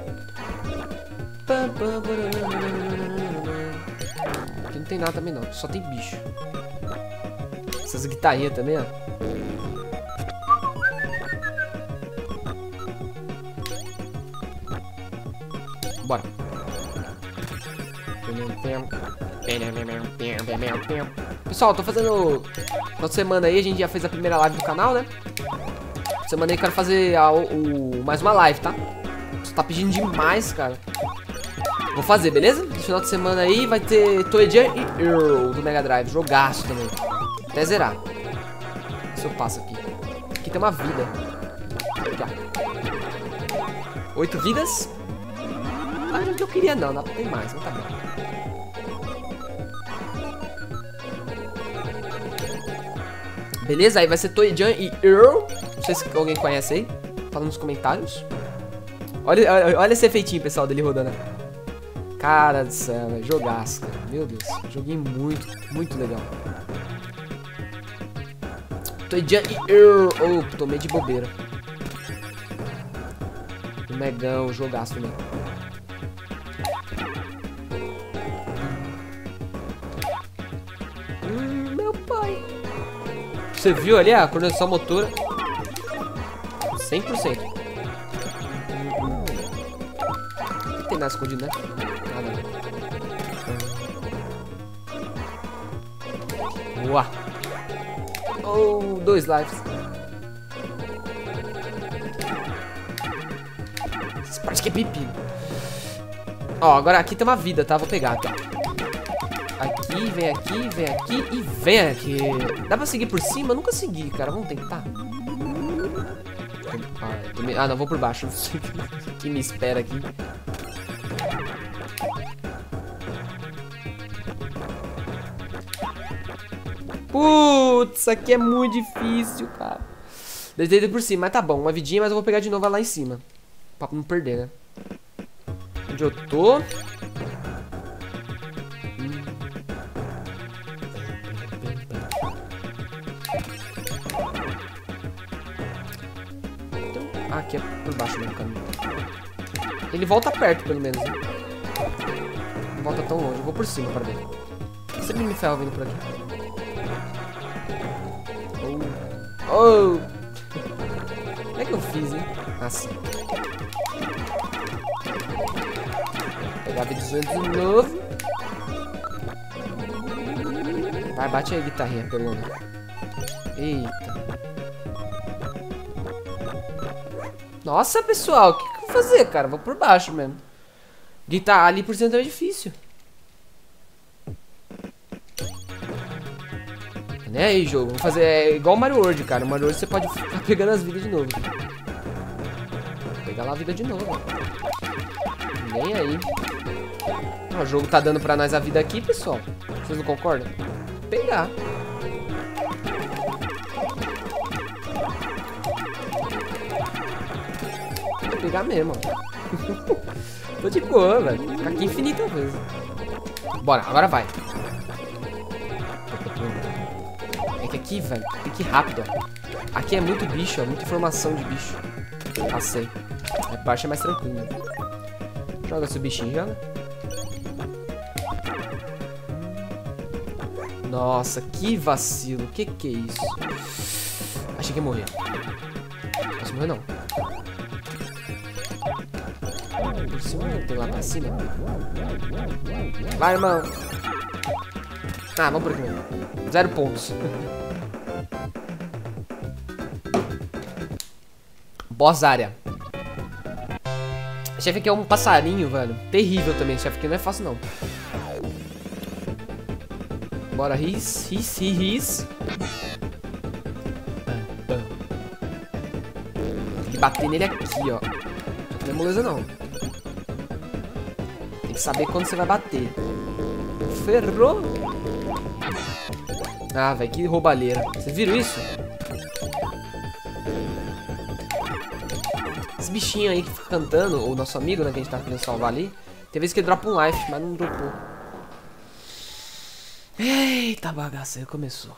Aqui não tem nada também não, só tem bicho. Essas guitarrinhas também, ó. Bora. Pessoal, tô fazendo... Na semana aí, a gente já fez a primeira live do canal, né? Semana aí eu quero fazer mais uma live, tá? Você tá pedindo demais, cara. Vou fazer, beleza? No final de semana aí vai ter Toejan e Earl do Mega Drive. Jogaço também. Até zerar. Se eu passo aqui. Aqui tem uma vida. Já. 8 vidas. Ah, não que eu queria não. Dá pra ter mais, mas tá bom. Beleza? Aí vai ser Toejan e Earl. Não sei se alguém conhece aí. Fala nos comentários. Olha esse efeitinho, pessoal, dele rodando. Cara do céu, velho. Jogaço, cara. Meu Deus. Joguei muito, muito legal. Toejan e Earl. Oh, tomei de bobeira. O Megão, jogaço também. Meu pai. Você viu ali a coordenação motora? 100%. Não tem nada escondido, né? Nada. Boa. Oh, 2 lives. Essa parte aqui é pepino. Ó, agora aqui tem uma vida, tá? Vou pegar aqui, ó. Aqui, vem aqui, vem aqui e vem aqui. Dá pra seguir por cima? Eu nunca segui, cara. Vamos tentar. Ah, não, vou por baixo. Não sei o que me espera aqui. Putz, isso aqui é muito difícil, cara. Deitei por cima, mas tá bom. Uma vidinha, mas eu vou pegar de novo lá em cima. Pra não perder, né? Onde eu tô? Ah, aqui é por baixo do caminho. Ele volta perto, pelo menos, né? Não volta tão longe. Eu vou por cima pra ver. Sempre me ferro vindo por aqui. Oh! Como é que eu fiz, hein? Assim. Vou pegar a V18 de novo. Vai, bate aí a guitarrinha, pelo menos. Eita. Nossa, pessoal, o que eu vou fazer, cara? Vou por baixo mesmo. Guitarra ali por cento é difícil. Né aí, jogo? Vou fazer igual o Mario World, cara. O Mario World você pode ficar pegando as vidas de novo. Vou pegar lá a vida de novo. Nem aí. O jogo tá dando pra nós a vida aqui, pessoal. Vocês não concordam? Vou pegar. Vou pegar mesmo, ó. Tô de boa, velho. Ficar aqui infinita vezes. Bora, agora vai. É que aqui, velho, tem que ir rápido, ó. Aqui é muito bicho, ó. Muita informação de bicho. Passei. A parte é mais tranquila, né? Joga seu bichinho, joga. Nossa, que vacilo. Que é isso? Achei que ia morrer. Não posso morrer, não. Por cima, tem lá pra cima. Vai, irmão. Ah, vamos por aqui mesmo. 0 pontos. Boss área. Esse chefe aqui é um passarinho, velho. Terrível também. Esse chefe aqui não é fácil, não. Bora, ris. Tem que bater nele aqui, ó. Não é moleza, não. Tem que saber quando você vai bater. Ferrou. Ah, velho, que roubalheira. Vocês viram isso? Esse bichinho aí que fica cantando, o nosso amigo, né, que a gente tá querendo salvar ali. Tem vezes que ele dropa um life, mas não dropou. Eita bagaça, aí começou.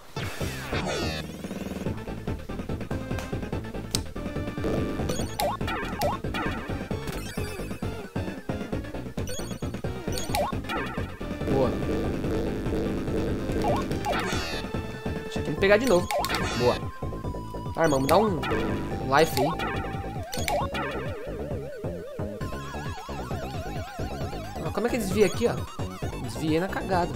Boa. Deixa eu pegar de novo. Boa. Ah, irmão, me dá um life aí. Ah, como é que desvia aqui, ó? Desviei na cagada.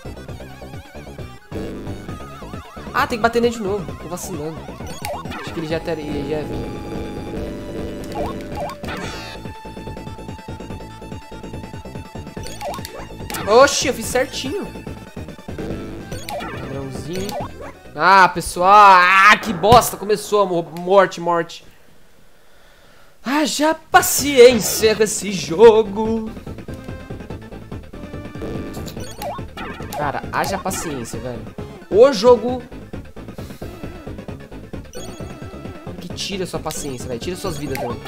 Ah, tem que bater nele de novo. Tô vacilando. Acho que ele já teria vindo. Oxi, eu fiz certinho. Padrãozinho. Ah, pessoal. Ah, que bosta. Começou a morte. Haja paciência com esse jogo. Cara, haja paciência, velho. O jogo que tira sua paciência, velho. Tira suas vidas também.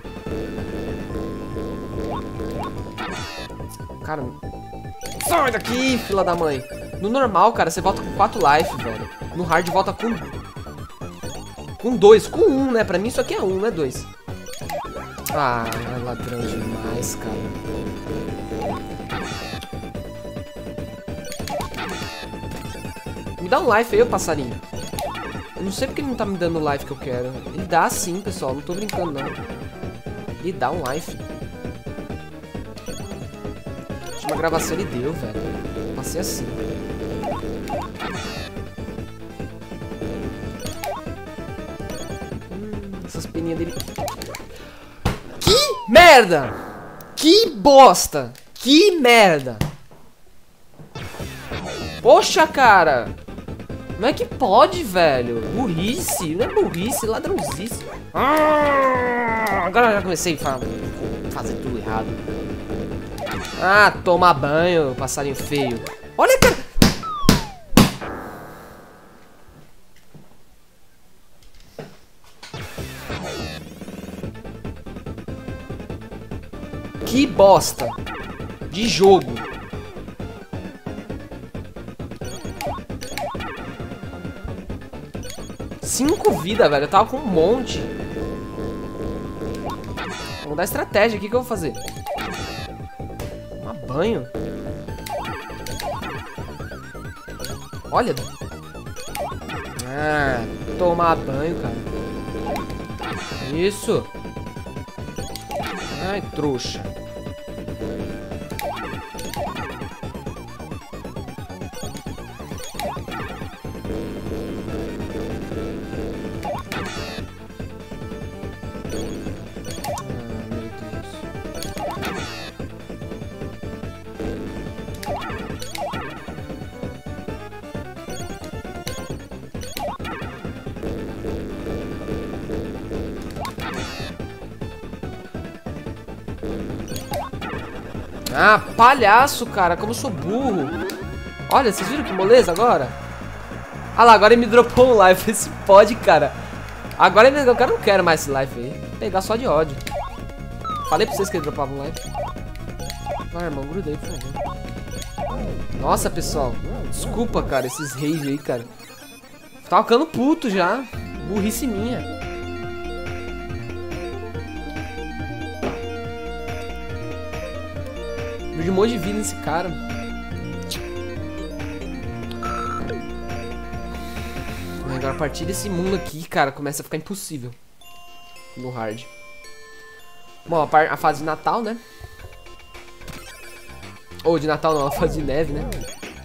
Cara, sai daqui, fila da mãe. No normal, cara, você volta com 4 life, velho. No hard volta com 2, com 1, né? Pra mim isso aqui é 1, não é 2. Ah, é ladrão demais, cara. Me dá um life aí, ô passarinho. Eu não sei porque ele não tá me dando o life que eu quero. Ele dá sim, pessoal. Não tô brincando, não. Ele dá um life. Última gravação ele deu, velho. Passei assim. Essas peninhas dele. Que? Merda! Que bosta! Que merda! Poxa, cara! Como é que pode, velho? Burrice, não é burrice, ladrãozice. Agora eu já comecei a fazer tudo errado. Ah, tomar banho, passarinho feio. Olha, cara! Que bosta de jogo. Cinco vidas, velho. Eu tava com um monte. Vamos dar estratégia. O que eu vou fazer? Tomar banho? Olha. Ah, tomar banho, cara. Isso. Ai, trouxa. Ah, palhaço, cara. Como eu sou burro. Olha, vocês viram que moleza agora? Ah lá, agora ele me dropou um life. Esse pode, cara. Agora eu não quero mais esse life aí. Vou pegar só de ódio. Falei pra vocês que ele dropava um life. Vai, irmão, gruda aí, por favor. Nossa, pessoal. Desculpa, cara, esses rage aí, cara. Tava ficando puto já. Burrice minha. De um monte de vida nesse cara. Agora a partir desse mundo aqui, cara, começa a ficar impossível no hard. Bom, a fase de Natal, né? Ou de Natal não, a fase de neve, né?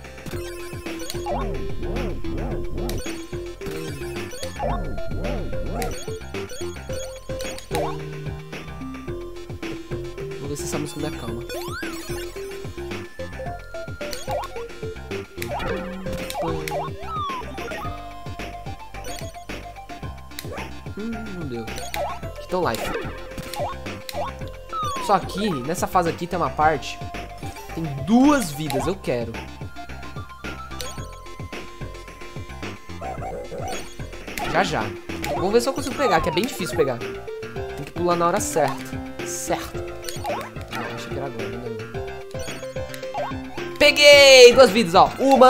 Vou ver se essa música me acalma. Não deu. Aqui tá o life. Só aqui, nessa fase aqui tem uma parte. Tem 2 vidas, eu quero. Já. Vamos ver se eu consigo pegar, que é bem difícil pegar. Tem que pular na hora certa. Certo. Ah, achei que era agora, né? Peguei! 2 vidas, ó. 1,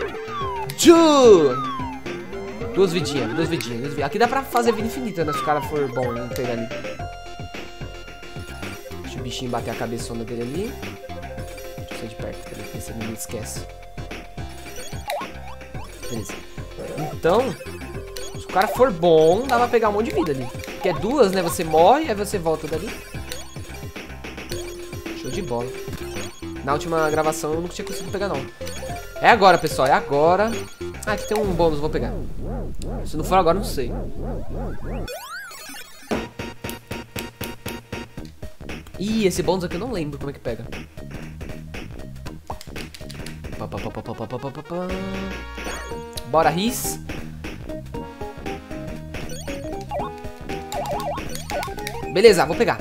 2. 2 vidinhas. Aqui dá pra fazer vida infinita, né? Se o cara for bom, não pegar ali. Deixa o bichinho bater a cabeçona dele ali. Deixa eu sair de perto, pra ver se ele não me esquece. Beleza. Então, se o cara for bom, dá pra pegar um monte de vida ali. Porque é 2, né? Você morre, aí você volta dali. Show de bola. Na última gravação eu não tinha conseguido pegar, não. É agora, pessoal. É agora. Ah, aqui tem um bônus, vou pegar. Se não for agora, não sei. Ih, esse bônus aqui eu não lembro como é que pega. Bora, Riz. Beleza, vou pegar.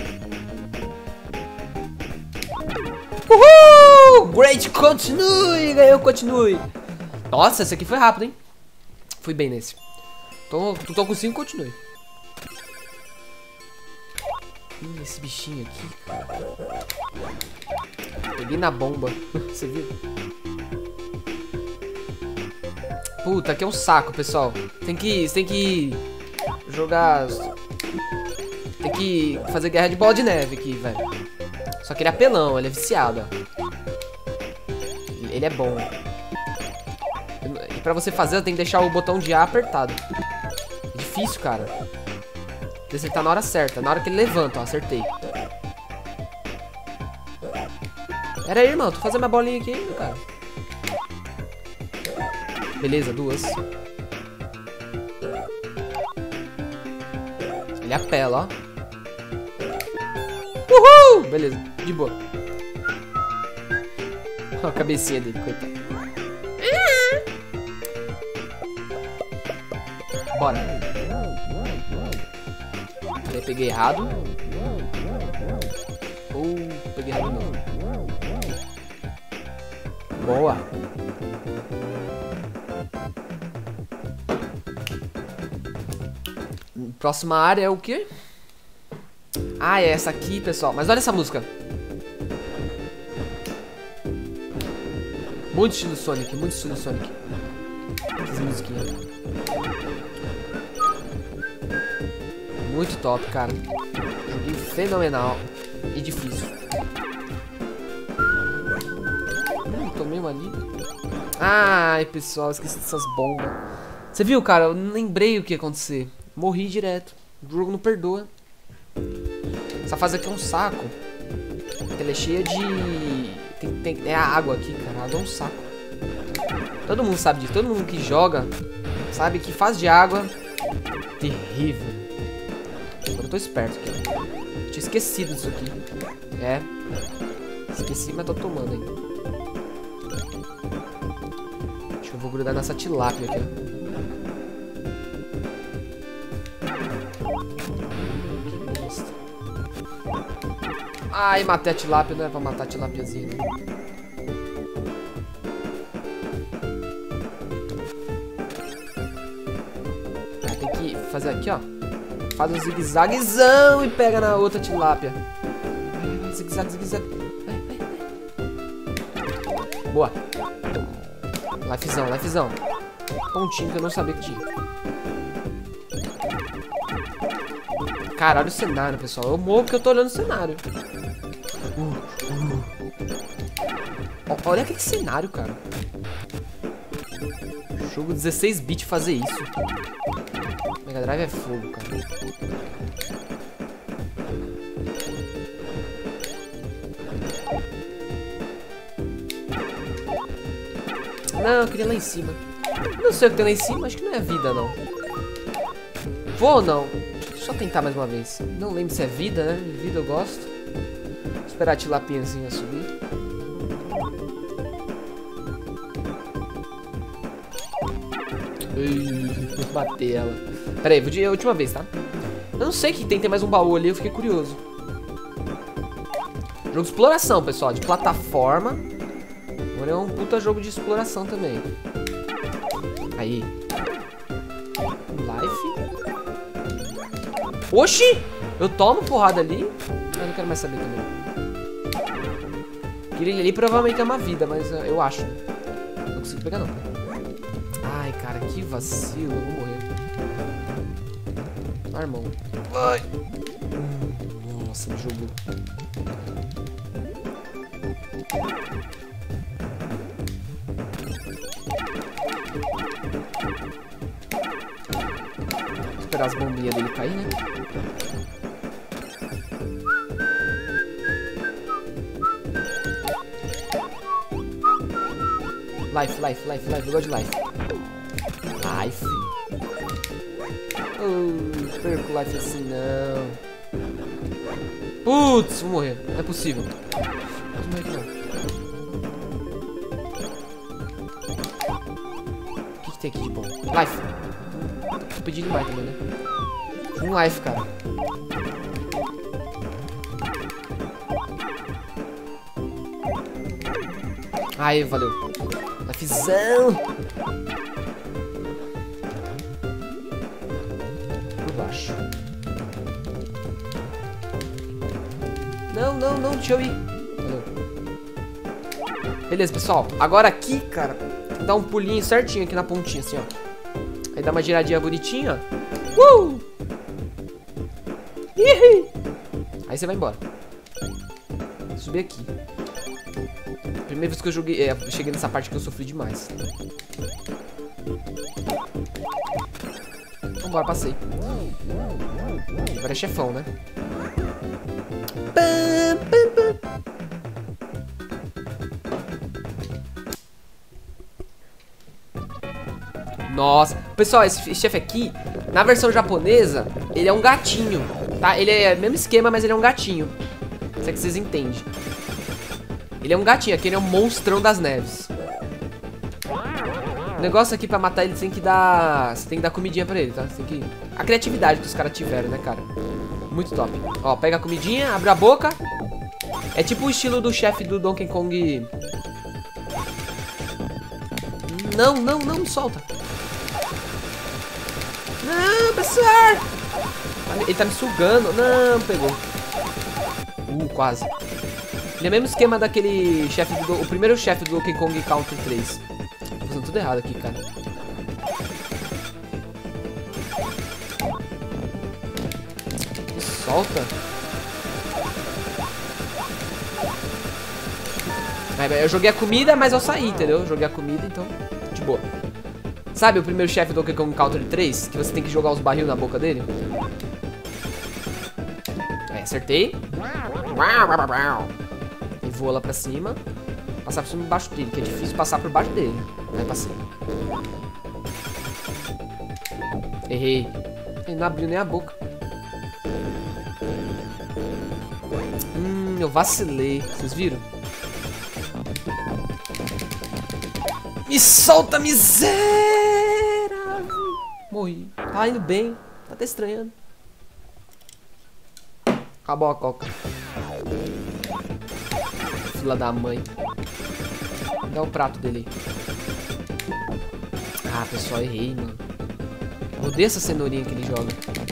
Uhul! Great, continue! Ganhou, continue. Nossa, esse aqui foi rápido, hein? Fui bem nesse. Tô com 5, continue. Esse bichinho aqui. Peguei na bomba. Você viu? Puta, aqui é um saco, pessoal. Tem que jogar... Tem que fazer guerra de bola de neve aqui, velho. Só que ele é apelão, ele é viciado, ó. Ele é bom. E pra você fazer, tem que deixar o botão de A apertado. É difícil, cara. Tem que acertar na hora certa. Na hora que ele levanta, ó, acertei. Pera aí, irmão, tô fazendo minha bolinha aqui ainda, cara. Beleza, 2. Ele apela, ó. Beleza, de boa. Olha a cabecinha dele, coitado. Bora. Eu peguei errado. Peguei errado não. Boa. Próxima área é o quê? Ah, é essa aqui, pessoal. Mas olha essa música. Muito estilo Sonic, muito estilo Sonic. Essas musiquinhas. Muito top, cara. Joguinho fenomenal. E difícil. Tomei uma ali. Ai, pessoal, esqueci dessas bombas. Você viu, cara? Eu não lembrei o que ia acontecer. Morri direto. O jogo não perdoa. Essa fase aqui é um saco. Ela é cheia de... é a água aqui, cara. A água é um saco. Todo mundo sabe disso. Todo mundo que joga sabe que fase de água... terrível. Agora eu tô esperto aqui. Tinha esquecido disso aqui. É. Esqueci, mas tô tomando ainda. Acho que eu vou grudar nessa tilápia aqui, ó. Ai, matei a tilápia, não é pra matar a tilápiazinha, né? Tem que fazer aqui, ó. Faz um zigue-zaguezão e pega na outra tilápia. Vai, zigue-zague, zigue-zague. Vai. Boa. Lifezão, lifezão. Pontinho que eu não sabia que tinha. Cara, olha o cenário, pessoal. Eu morro porque eu tô olhando o cenário. Olha aquele cenário, cara. Jogo 16-bit fazer isso. Mega Drive é fogo, cara. Não, eu queria lá em cima. Não sei o que tem lá em cima, acho que não é vida, não. Vou ou não? Deixa eu só tentar mais uma vez. Não lembro se é vida, né? Vida eu gosto. Vou esperar a tilapinhazinha subir. Matei ela. Pera aí, vou de a última vez, tá? Eu não sei que tem mais um baú ali, eu fiquei curioso. Jogo de exploração, pessoal, de plataforma. Agora é um puta jogo de exploração também. Aí. Life. Oxi! Eu tomo porrada ali. Eu não quero mais saber também. Aquele ali provavelmente é uma vida, mas eu acho. Não consigo pegar, não. Ai, cara, que vacilo. Eu vou morrer. Ah, irmão. Ai. Nossa, me jogou. Vou esperar as bombinhas dele cair, né? Life, life, life, life. Eu gosto de life. Life. Perco life assim, não. Putz, vou morrer. Não é possível. Não vou morrer aqui, não. O que tem aqui de bom? Life. Tô pedindo demais também, né? Um life, cara. Aí, valeu. Lifezão. Por baixo. Não, não, não, deixa eu ir. Valeu. Beleza, pessoal. Agora aqui, cara, dá um pulinho certinho aqui na pontinha, assim, ó. Aí dá uma giradinha bonitinha. Ih! Aí você vai embora. Subir aqui. Primeira vez que eu joguei, cheguei nessa parte que eu sofri demais. Vambora, passei. Agora é chefão, né? Nossa, pessoal, esse chefe aqui, na versão japonesa, ele é um gatinho, tá? Ele é o mesmo esquema, mas ele é um gatinho. Se é que vocês entendem. Ele é um gatinho, aquele é um monstrão das neves. O negócio aqui pra matar ele, você tem que dar comidinha pra ele, tá? Você tem que... A criatividade que os caras tiveram, né, cara? Muito top. Ó, pega a comidinha, abre a boca. É tipo o estilo do chefe do Donkey Kong. Não, não, não, me solta. Não, pessoal. Ele tá me sugando. Não, pegou. Quase. Ele é o mesmo esquema daquele chefe do... O primeiro chefe do Donkey Kong Country 3. Tô fazendo tudo errado aqui, cara. Me solta. Eu joguei a comida, mas eu saí, entendeu? Eu joguei a comida, então... De boa. Sabe o primeiro chefe do Donkey Kong Country 3? Que você tem que jogar os barril na boca dele? Acertei. E voa lá pra cima. Passar por cima e embaixo dele, que é difícil passar por baixo dele. Aí passei. Errei. Ele não abriu nem a boca. Eu vacilei. Vocês viram? Me solta, miséria! Morri. Tá indo bem. Tá até estranhando. Acabou a coca. Fila da mãe. Dá o prato dele. Ah, pessoal, errei, mano. Eu odeio essa cenourinha que ele joga.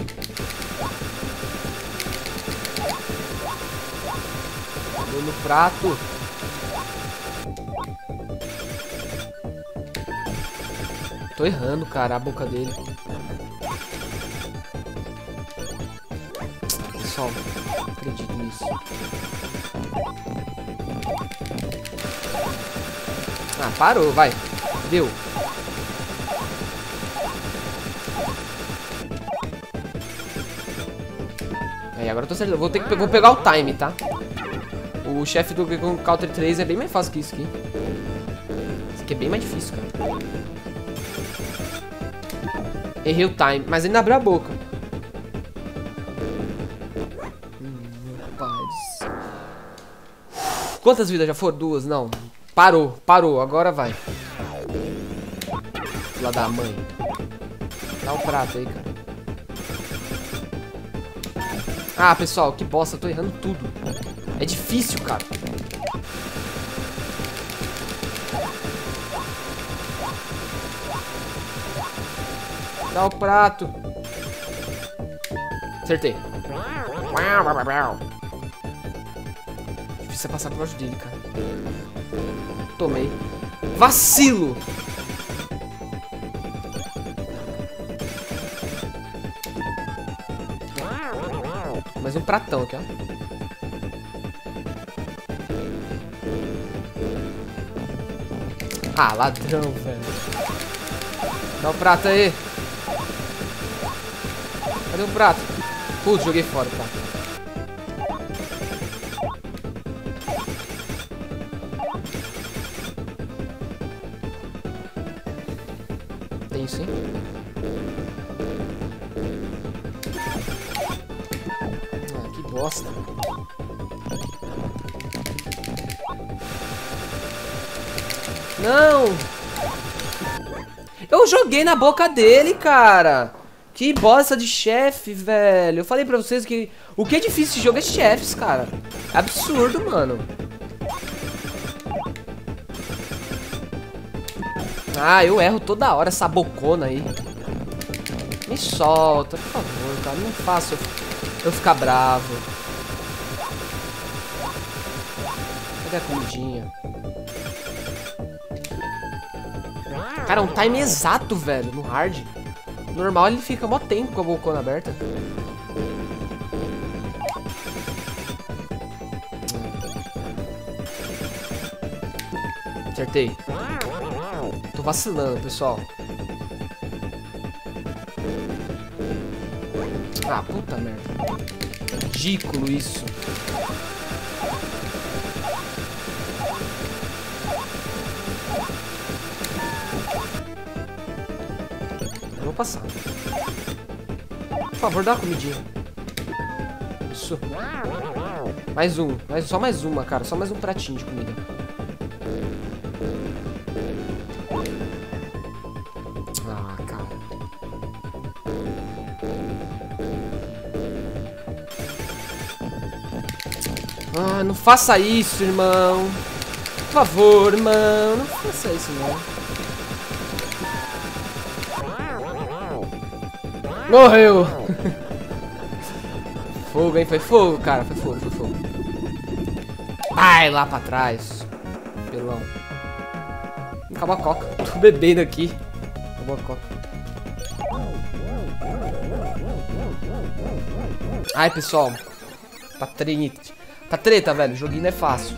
Deu no prato. Tô errando, cara, a boca dele. Pessoal, não acredito nisso. Ah, parou, vai. Deu. Aí, agora eu tô certo. Vou pegar o time, tá? O chefe do Country 3 é bem mais fácil que isso aqui. Isso aqui é bem mais difícil, cara. Errei o time, mas ele não abriu a boca. Meu pai do céu. Quantas vidas já foram? 2? Não. Parou. Agora vai. Lá da mãe. Dá o prato aí, cara. Ah, pessoal, que bosta. Eu tô errando tudo. É difícil, cara. Dá o prato. Acertei. Difícil é passar por baixo dele, cara. Tomei. Vacilo! Mais um pratão aqui, ó. Ah, ladrão, velho. Dá o prato aí. Cadê o prato? Putz, joguei fora o prato. Tem sim. Ah, que bosta. Não! Eu joguei na boca dele, cara. Que bosta de chefe, velho. Eu falei pra vocês que o que é difícil de jogo é chefes, cara. É absurdo, mano. Ah, eu erro toda hora essa bocona aí. Me solta, por favor, cara. Não faça eu ficar bravo. Cadê a comidinha? Cara, é um time exato, velho, no hard. Normal ele fica mó tempo com a bocona aberta. Acertei. Tô vacilando, pessoal. Ah, puta merda. Ridículo isso. Eu vou passar. Por favor, dá uma comidinha. Isso. Mais um. Só mais uma, cara. Só mais um pratinho de comida. Ah, cara. Ah, não faça isso, irmão. Por favor, irmão. Não faça isso, não. Morreu! Fogo, hein? Foi fogo, cara. Foi fogo, foi fogo. Ai, lá pra trás. Pelão. Acabou a coca. Tô bebendo aqui. Acabou a coca. Ai, pessoal. Tá treta, velho. O joguinho não é fácil.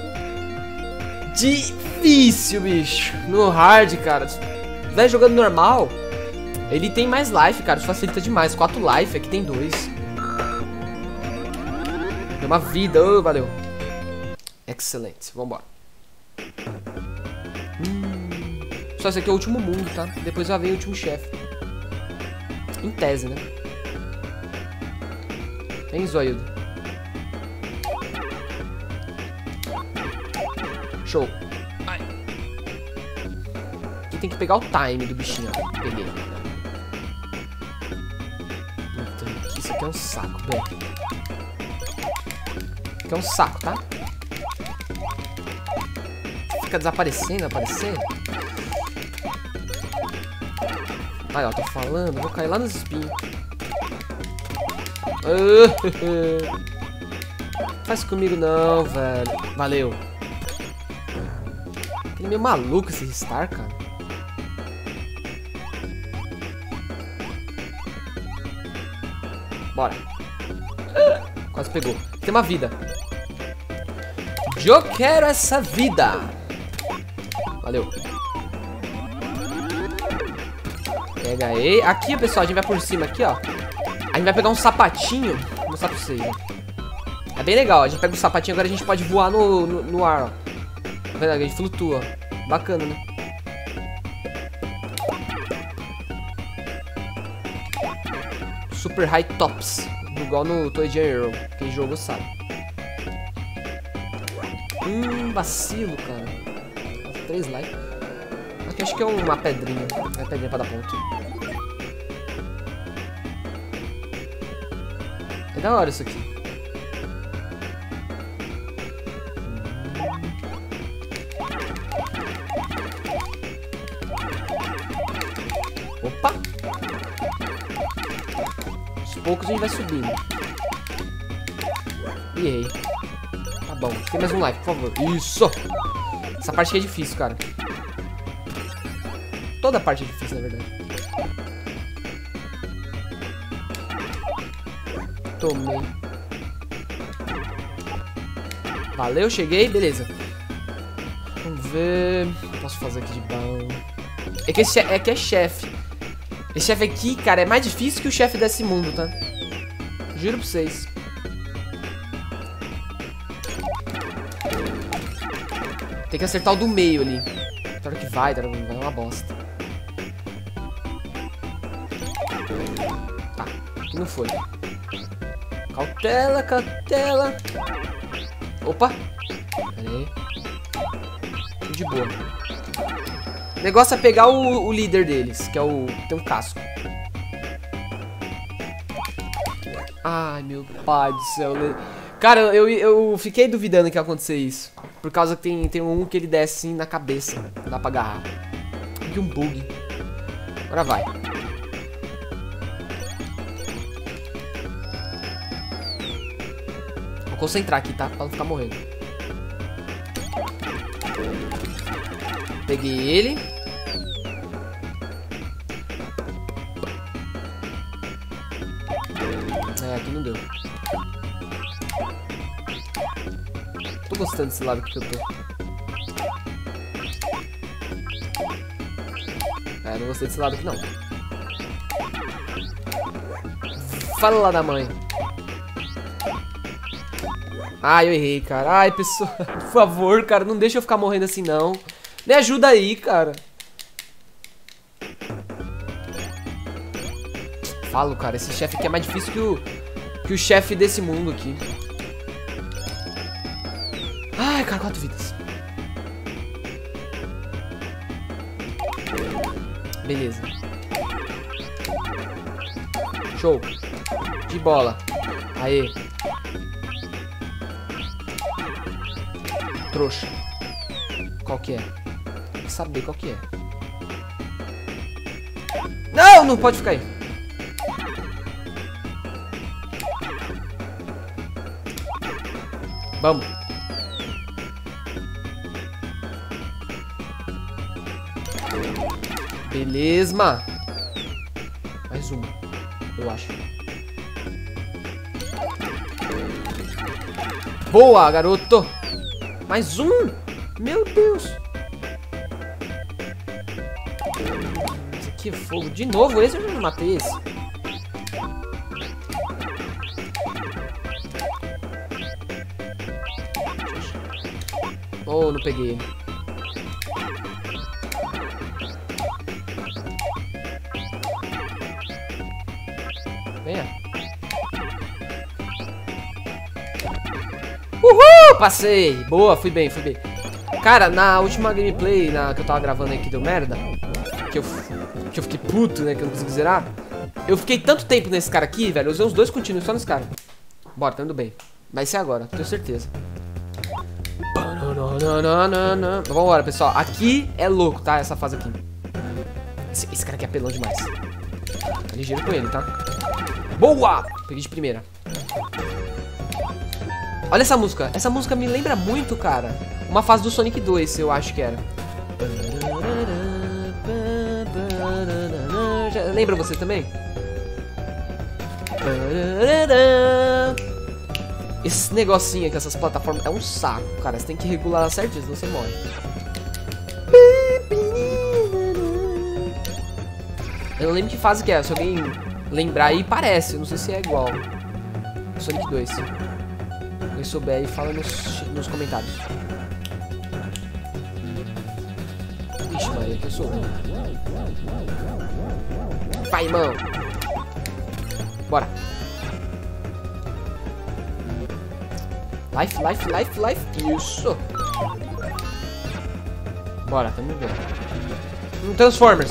Difícil, bicho. No hard, cara. Vai jogando normal. Ele tem mais life, cara. Isso facilita demais. 4 life, aqui tem 2. Tem uma vida. Oh, valeu. Excelente. Vambora. Só esse aqui é o último mundo, tá? Depois já vem o último chefe. Em tese, né? Tem Zoiudo. Show. Ai. Aqui tem que pegar o time do bichinho, ó. Peguei. Então, isso aqui é um saco, velho. Isso aqui é um saco, tá? Fica desaparecendo, aparecendo. Aí, ó, tô falando. Vou cair lá nos espinhos. Faz comigo não, velho. Valeu. Ele é meio maluco esse Star, cara. Bora. Quase pegou. Tem uma vida. Eu quero essa vida. Valeu. Pega aí. Aqui, pessoal, a gente vai por cima aqui, ó. A gente vai pegar um sapatinho. Vou mostrar pra vocês, ó. É bem legal. A gente pega o sapatinho, agora a gente pode voar no ar, ó. Tá vendo? A gente flutua. Bacana, né? Super High Tops. Igual no Toy Hero. Quem jogou sabe. Vacilo, cara. 3 likes. Aqui acho que é uma pedrinha. É uma pedrinha pra dar ponto. É da hora isso aqui. Opa! Aos poucos a gente vai subindo. E errei. Tá bom. Tem mais um like, por favor. Isso! Essa parte aqui é difícil, cara. Toda parte é difícil, na verdade. Tomei. Valeu, cheguei. Beleza. Vamos ver. O que eu posso fazer aqui de bom? É que esse aqui é chefe. Esse chefe aqui, cara, é mais difícil que o chefe desse mundo, tá? Juro pra vocês. Tem que acertar o do meio ali. Claro que vai, vai uma bosta. Tá, aqui não foi. Cautela, cautela. Opa. Pera aí. Tudo de boa. O negócio é pegar o líder deles, que é o... tem um casco. Ai, meu pai do céu. Cara, eu fiquei duvidando que ia acontecer isso. Por causa que tem um que ele desce assim na cabeça. Não dá pra agarrar. E um bug. Agora vai. Vou concentrar aqui, tá? Pra não ficar morrendo. Peguei ele. É, aqui não deu. Tô gostando desse lado que eu tô. É, não gostei desse lado aqui não. Fala lá da mãe. Ai, eu errei, cara. Ai, pessoal, por favor, cara, não deixa eu ficar morrendo assim, não. Me ajuda aí, cara. Falo, cara, esse chefe aqui é mais difícil que o chefe desse mundo aqui. 4 vidas. Beleza. Show. De bola. Aê. Trouxa. Qual que é? Tem que saber qual que é. Não, não pode ficar aí. Vamos. Beleza. Mais uma, eu acho. Boa, garoto. Mais um. Meu Deus. Esse aqui é fogo. De novo esse? Eu já matei esse. Oh, não peguei ele. Venha. Uhul! Passei! Boa, fui bem, fui bem. Cara, na última gameplay que eu tava gravando aí que deu merda, que eu fiquei puto, né, que eu não consegui zerar. Eu fiquei tanto tempo nesse cara aqui, velho. Eu usei os 2 contínuos só nesse cara. Bora, tá indo bem. Vai ser agora, tenho certeza. Vambora, pessoal. Aqui é louco, tá? Essa fase aqui. Esse cara aqui é apelão demais. Tá ligeiro com ele, tá? Boa! Peguei de primeira. Olha essa música. Essa música me lembra muito, cara, uma fase do Sonic 2, eu acho que era. Lembra você também? Esse negocinho aqui, essas plataformas, é um saco, cara. Você tem que regular certinho, senão você morre. Eu não lembro que fase que é. Se alguém lembrar aí, parece. Eu não sei se é igual. Sonic 2. Se alguém souber aí, fala nos comentários. Ixi, Maria, que eu sou. Vai, irmão. Bora. Life, life, life, life. Isso. Bora, tamo vendo. Transformers.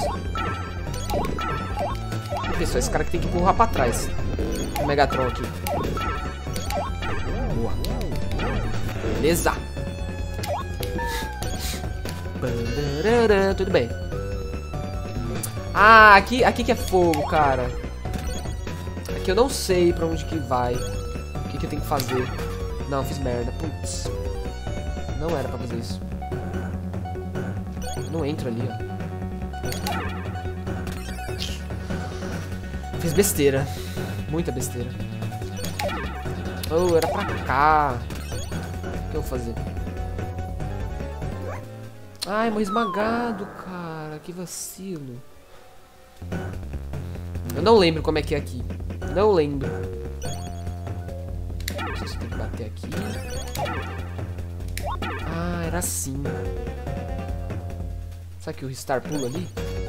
Pessoal, esse cara que tem que empurrar pra trás. O Megatron aqui. Boa. Beleza. Tudo bem. Ah, aqui que é fogo, cara. Aqui eu não sei pra onde que vai. O que eu tenho que fazer. Não, fiz merda. Putz. Não era pra fazer isso. Não entro ali, ó. Fiz besteira. Muita besteira. Oh, era pra cá. O que eu vou fazer? Ai, morri esmagado, cara. Que vacilo. Eu não lembro como é que é aqui. Não lembro. Não sei se tem que bater aqui. Ah, era assim. Será que o Ristar pula ali?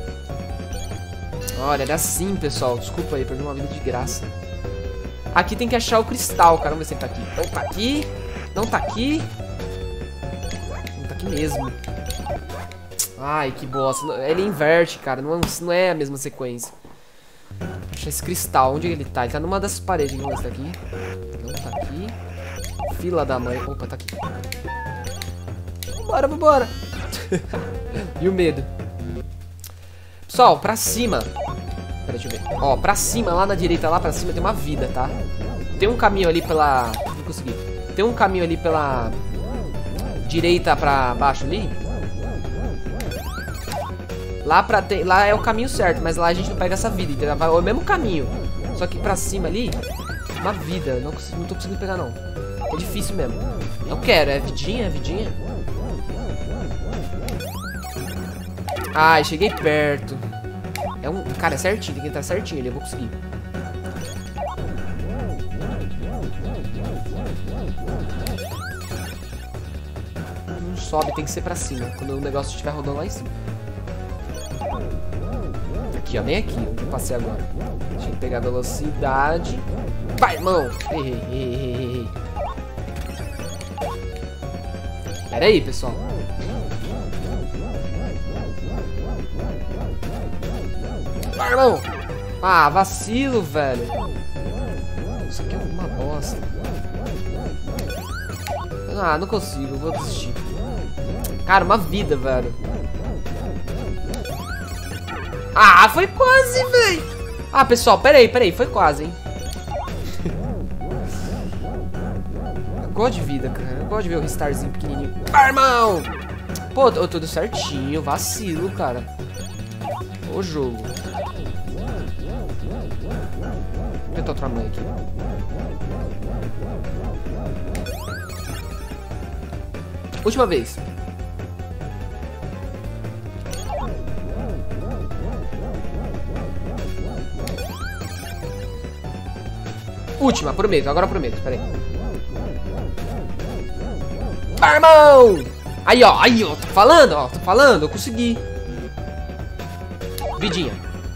Olha, era assim, pessoal. Desculpa aí, perdi uma vida de graça. Aqui tem que achar o cristal, cara. Vamos ver se ele tá aqui. Não tá aqui. Não tá aqui. Não tá aqui mesmo. Ai, que bosta. Ele inverte, cara. Não é a mesma sequência. Achar esse cristal. Onde ele tá? Ele tá numa das paredes. Vamos ver se tá aqui. Não tá aqui. Fila da mãe. Opa, tá aqui. Vambora, vambora. E o medo. Pessoal, pra cima. Pera, deixa eu ver. Ó, pra cima, lá na direita, lá pra cima tem uma vida, tá? Tem um caminho ali pela... Não consegui. Tem um caminho ali pela... direita pra baixo ali. Lá é o caminho certo, mas lá a gente não pega essa vida, entendeu? É o mesmo caminho. Só que pra cima ali, uma vida. Não tô conseguindo pegar, não. É difícil mesmo. Eu quero, é vidinha, vidinha. Ai, cheguei perto. É um... Cara, é certinho, tem que entrar certinho ali, eu vou conseguir. Não sobe, tem que ser pra cima. Quando o negócio estiver rodando lá em cima. Aqui, ó, bem aqui, onde eu passei agora. Deixa eu pegar a velocidade. Vai, irmão! Errei. Pera aí, pessoal. Vai, irmão. Ah, vacilo, velho. Isso aqui é uma bosta. Ah, não consigo, vou desistir. Cara, uma vida, velho. Ah, foi quase, velho. Ah, pessoal, pera aí, foi quase, hein. Eu gosto de vida, cara. Eu gosto de ver o restartzinho pequenininho. Ah, irmão. Pô, tudo certinho, vacilo, cara. O jogo. Vou tentar outra mãe aqui. Última vez. Última, prometo, agora eu prometo, peraí. Ah, irmão! Aí, ó, tô falando, eu consegui. Vidinha.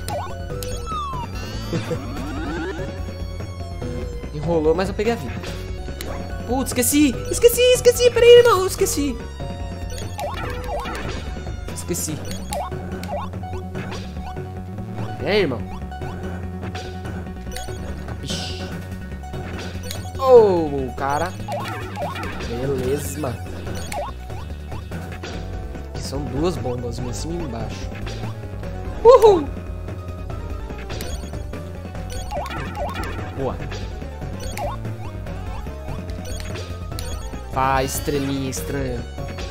Enrolou, mas eu peguei a vida. Putz, esqueci, peraí, irmão, eu esqueci. E aí, irmão? Oh, cara. Beleza, mano. Aqui são duas bombas, uma em cima e embaixo. Uhul! Boa. Vai, estrelinha estranha.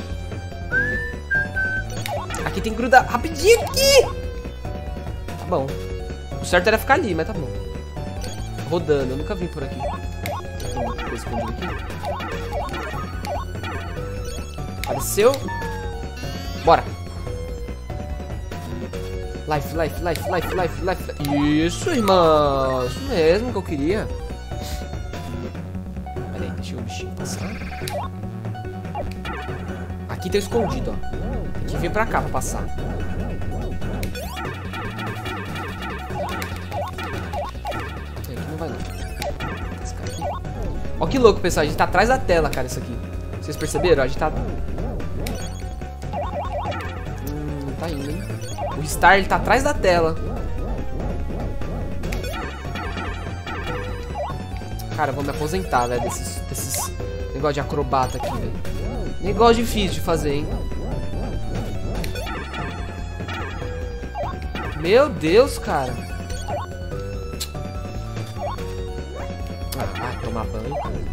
Aqui tem que grudar rapidinho aqui. Tá bom. O certo era ficar ali, mas tá bom. Rodando, eu nunca vim por aqui. Tem uma coisa escondida aqui. Apareceu. Bora. Life. Isso, irmão. Isso mesmo que eu queria. Pera aí, deixa o bichinho passar. Aqui tá escondido, ó. Tem que vir pra cá pra passar. Aqui não vai não. Esse cara aqui. Ó que louco, pessoal. A gente tá atrás da tela, cara, isso aqui. Vocês perceberam? A gente tá... tá indo, hein? O Star, ele tá atrás da tela. Cara, eu vou me aposentar, velho, desses negócio de acrobata aqui, velho. Negócio difícil de fazer, hein? Meu Deus, cara. Ah, tomar banho.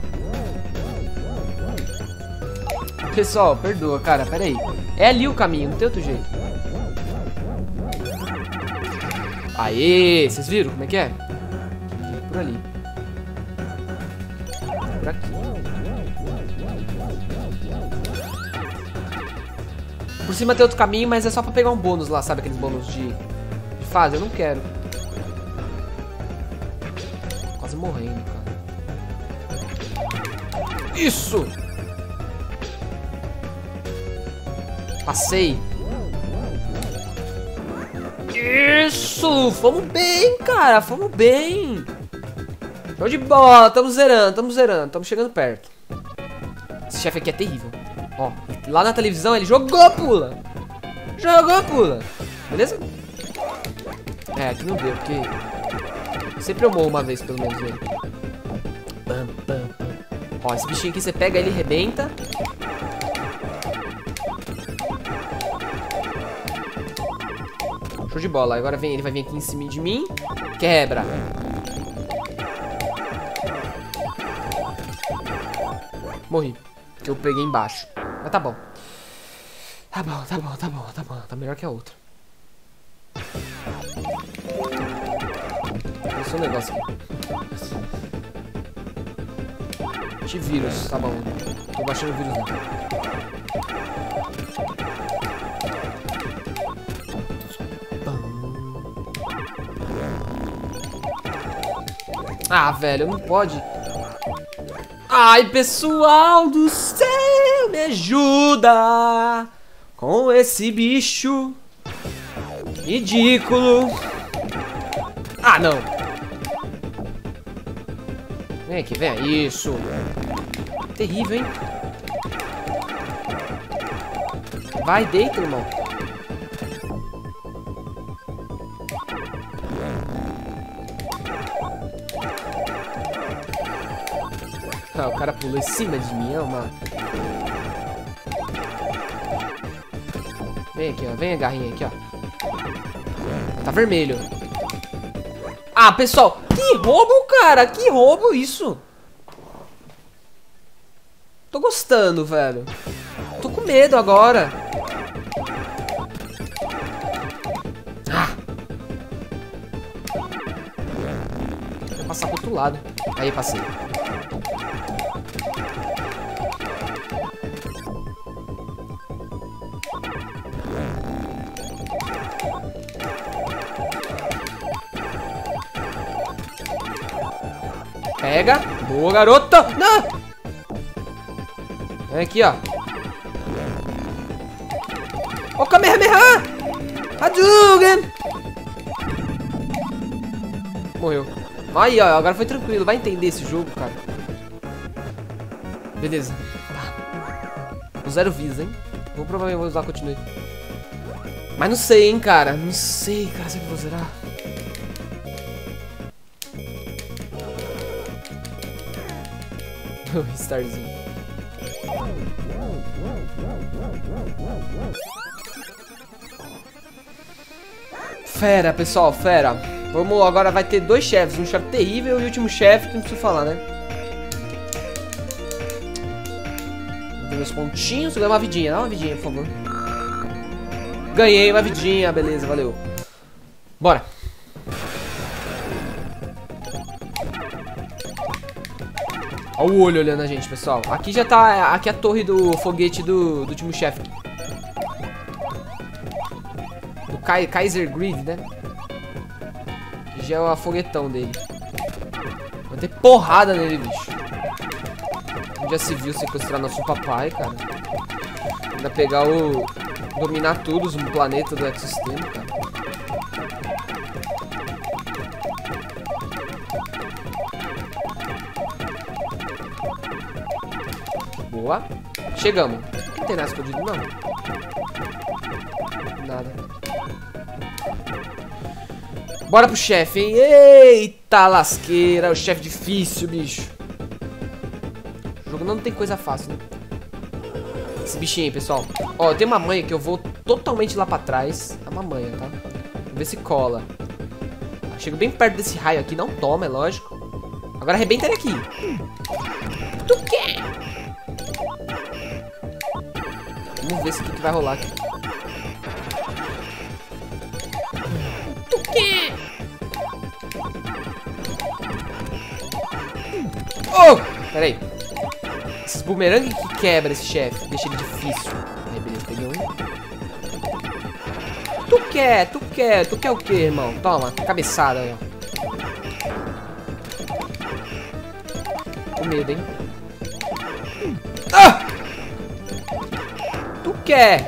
Pessoal, perdoa, cara, pera aí. É ali o caminho, não tem outro jeito. Aê, vocês viram como é que é? Por ali. Por aqui. Por cima tem outro caminho, mas é só pra pegar um bônus lá, sabe? Aqueles bônus de fase. Eu não quero. Quase morrendo, cara. Isso! Passei. Isso! Fomos bem, cara. Fomos bem. Show de bola. Tamo zerando. Tamo chegando perto. Esse chefe aqui é terrível. Ó, lá na televisão ele jogou, pula. Beleza? É, aqui não deu, porque... sempre eu morro uma vez, pelo menos, nele. Ó, esse bichinho aqui você pega ele e rebenta. Show de bola. Agora ele vai vir aqui em cima de mim. Quebra. Morri. Porque eu peguei embaixo. Mas tá bom. Tá melhor que a outra. Esse é um negócio aqui. Antivírus, tá bom. Tô baixando o vírus não. Ah, velho, não pode. Ai, pessoal do céu, me ajuda com esse bicho ridículo. Ah, não. Vem aqui, vem. Isso. Terrível, hein? Vai, deita, irmão. Ah, o cara pulou em cima de mim, mano. Vem aqui, ó. Vem a garrinha aqui, ó. Tá vermelho. Ah, pessoal. Que roubo, cara. Que roubo isso. Tô gostando, velho. Tô com medo agora. Ah. Vou passar pro outro lado. Aí, passei. Pega. Boa, garota. Não. Vem aqui, ó. Ó o Kamehameha. Hadouken. Morreu. Aí, ó. Agora foi tranquilo. Vai entender esse jogo, cara. Beleza. O 0 visa, hein. Vou provavelmente usar continue. Mas não sei, hein, cara. Não sei, cara. Será que eu vou zerar? Starzinho. Fera, pessoal, fera. Vamos, agora vai ter dois chefes. Um chefe terrível e o último chefe que não preciso falar, né? Vou ver meus pontinhos. Ganhei uma vidinha. Dá uma vidinha, por favor. Ganhei uma vidinha. Beleza, valeu. Bora. Olha o olho olhando a gente, pessoal. Aqui já tá... Aqui é a torre do foguete do último chefe. Do Kaiser Grid, né? Que já é o foguetão dele. Vai ter porrada nele, bicho. Já se viu sequestrar nosso papai, cara. Ainda pegar o... Dominar tudo, o planeta do ecossistema, cara. Boa. Chegamos. Não tem nada escondido, não. Nada. Bora pro chefe, hein? Eita lasqueira. O chefe difícil, bicho. O jogo não tem coisa fácil, né? Esse bichinho aí, pessoal. Ó, tem uma manha que eu vou totalmente lá pra trás. É uma manha, tá? Vamos ver se cola. Chego bem perto desse raio aqui. Não toma, é lógico. Agora arrebenta ele aqui. Tu quer? Vamos ver se o que vai rolar aqui. Tu quer? Oh! Pera aí. Esses bumerangue que quebra esse chefe. Deixa ele difícil. Aí, beleza, peguei um. Tu quer? Tu quer? Tu quer o que, irmão? Toma, cabeçada aí, ó. Com medo, hein? Ah! Tu quer?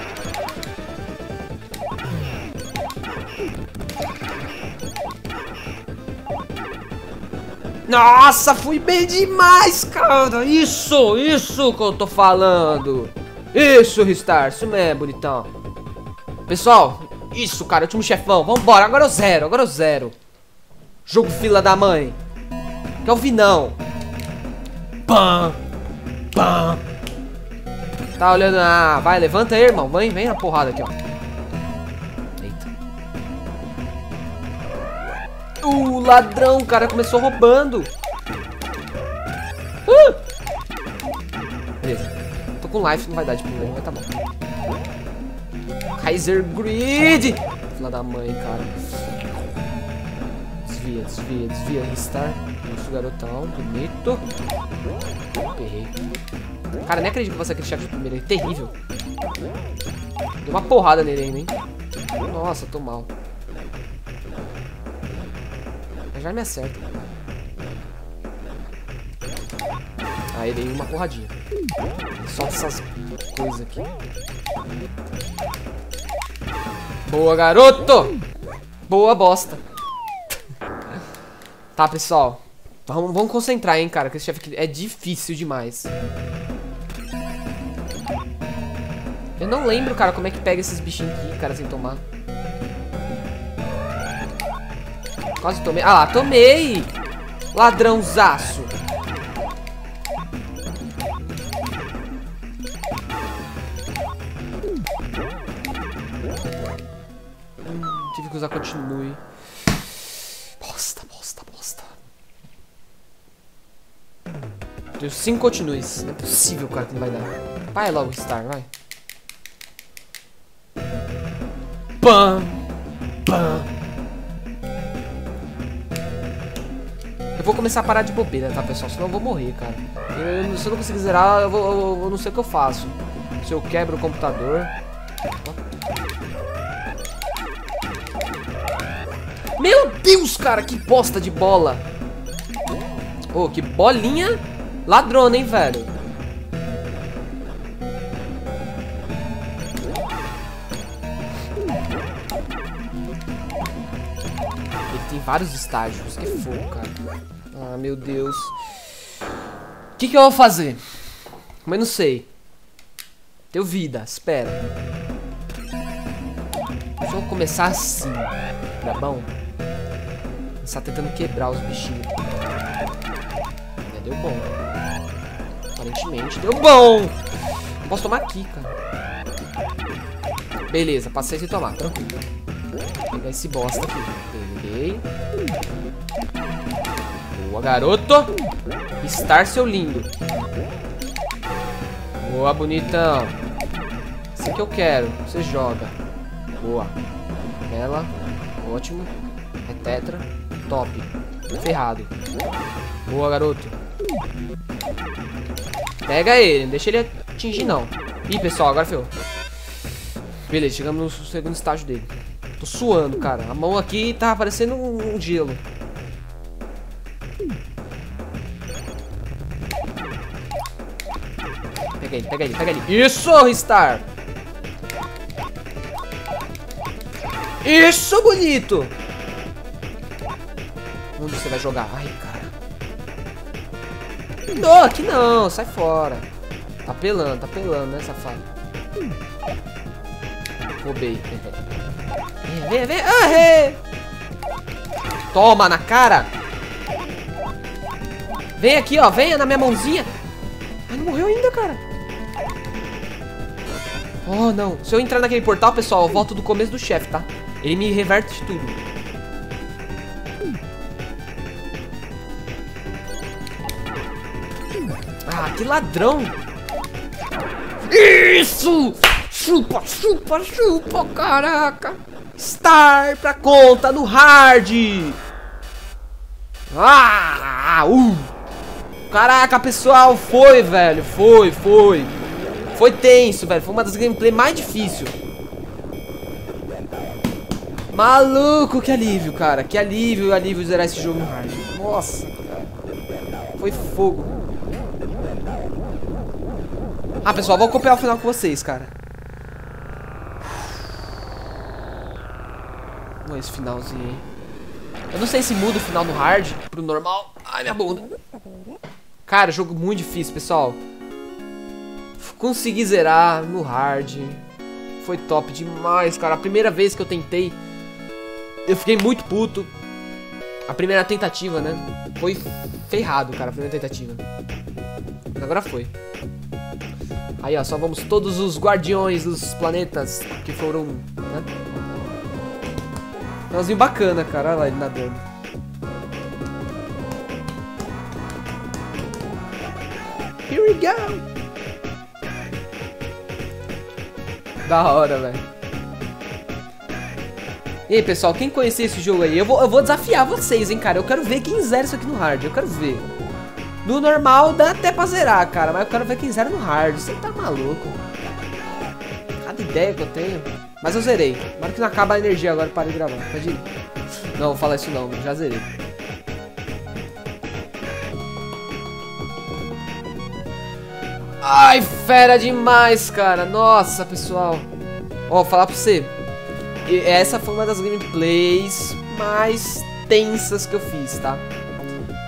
Nossa, fui bem demais, cara. Isso que eu tô falando. Isso, Ristar, isso mesmo, bonitão. Pessoal, isso, cara, último chefão. Vambora, agora eu zero. Jogo fila da mãe. Que é o Vinão. Pam, pam. Tá olhando, ah, vai, levanta aí, irmão. Vem na porrada aqui, ó. Eita. Ladrão, cara, começou roubando. Beleza. Tô com life, não vai dar de primeiro, mas tá bom. Kaiser Grid. Filha da mãe, cara. Desvia, Ristar. Isso, garotão, bonito. Errei. Cara, nem acredito que você é aquele chefe de primeiro, ele é terrível. Deu uma porrada nele ainda, hein. Nossa, tô mal. Mas já me acerta. Aí dei uma porradinha. Solta essas coisas aqui. Boa, garoto! Boa bosta. Tá, pessoal. Vamos concentrar, hein, cara, que esse chefe aqui é difícil demais. não lembro, cara, como é que pega esses bichinhos aqui, cara, sem tomar. Quase tomei. Ah lá, tomei! Ladrãozaço. Tive que usar continue. Bosta, bosta, bosta. Deu 5 continues. Não é possível, cara, que não vai dar. Vai logo, Star, vai. Pam! Pam! Eu vou começar a parar de bobeira, tá, pessoal? Senão eu vou morrer, cara. Se eu não conseguir zerar, eu não sei o que eu faço. Se eu quebro o computador. Meu Deus, cara, que bosta de bola. Oh, que bolinha ladrona, hein, velho. Ele tem vários estágios. Que fogo, cara. Ah, meu Deus. O que eu vou fazer? Mas não sei. Deu vida, espera. Deixa eu começar assim. Tá bom? Começar tentando quebrar os bichinhos. Deu bom. Aparentemente deu bom. Posso tomar aqui, cara. Beleza, passei sem tomar, tranquilo. Vou pegar esse bosta aqui. Peguei. Boa, garoto. Star, seu lindo. Boa, bonitão. Esse que eu quero. Você joga. Boa. Ela. Ótimo. É tetra. Top. Ferrado. Boa, garoto. Pega ele. Não deixa ele atingir, não. Ih, pessoal, agora ferrou. Beleza, chegamos no segundo estágio dele. Tô suando, cara. A mão aqui tá parecendo um gelo. Pega ele, pega ele, pega ele. Isso, Star! Isso, bonito! Onde você vai jogar? Ai, cara. Não, aqui não, sai fora. Tá pelando, né, safado? Roubei. Vem, vem, vem. Toma na cara. Vem aqui, ó, venha na minha mãozinha. Ai, não morreu ainda, cara. Oh, não. Se eu entrar naquele portal, pessoal, eu volto do começo do chefe, tá? Ele me reverte tudo. Ah, que ladrão. Isso! Chupa, chupa, chupa, caraca. Star pra conta no hard. Caraca, pessoal, foi, velho. Foi. Foi tenso, velho. Foi uma das gameplays mais difíceis. Maluco, que alívio, cara. Que alívio zerar esse jogo no hard. Nossa, cara. Foi fogo. Ah, pessoal, vou acompanhar o final com vocês, cara. Olha esse finalzinho aí. Eu não sei se muda o final no hard pro normal. Ai, minha bunda. Cara, jogo muito difícil, pessoal. Consegui zerar no hard. Foi top demais, cara. A primeira vez que eu tentei, eu fiquei muito puto. A primeira tentativa, né? Foi ferrado, cara, a primeira tentativa. Mas agora foi. Aí, ó, só vamos todos os guardiões dos planetas que foram, né? Finalzinho bacana, cara. Olha lá ele nadando. Here we go! Da hora, velho. E aí, pessoal, quem conhecer esse jogo aí? Eu vou desafiar vocês, hein, cara. Eu quero ver quem zera isso aqui no hard. Eu quero ver. No normal dá até pra zerar, cara. Mas eu quero ver quem zera no hard. Você tá maluco. Cada ideia que eu tenho. Mas eu zerei. Na hora que não acaba a energia agora, eu parei de gravar. Pode ir. Não, vou falar isso não. Já zerei. Ai, fera demais, cara. Nossa, pessoal. Ó, falar pra você. Essa foi uma das gameplays mais tensas que eu fiz, tá?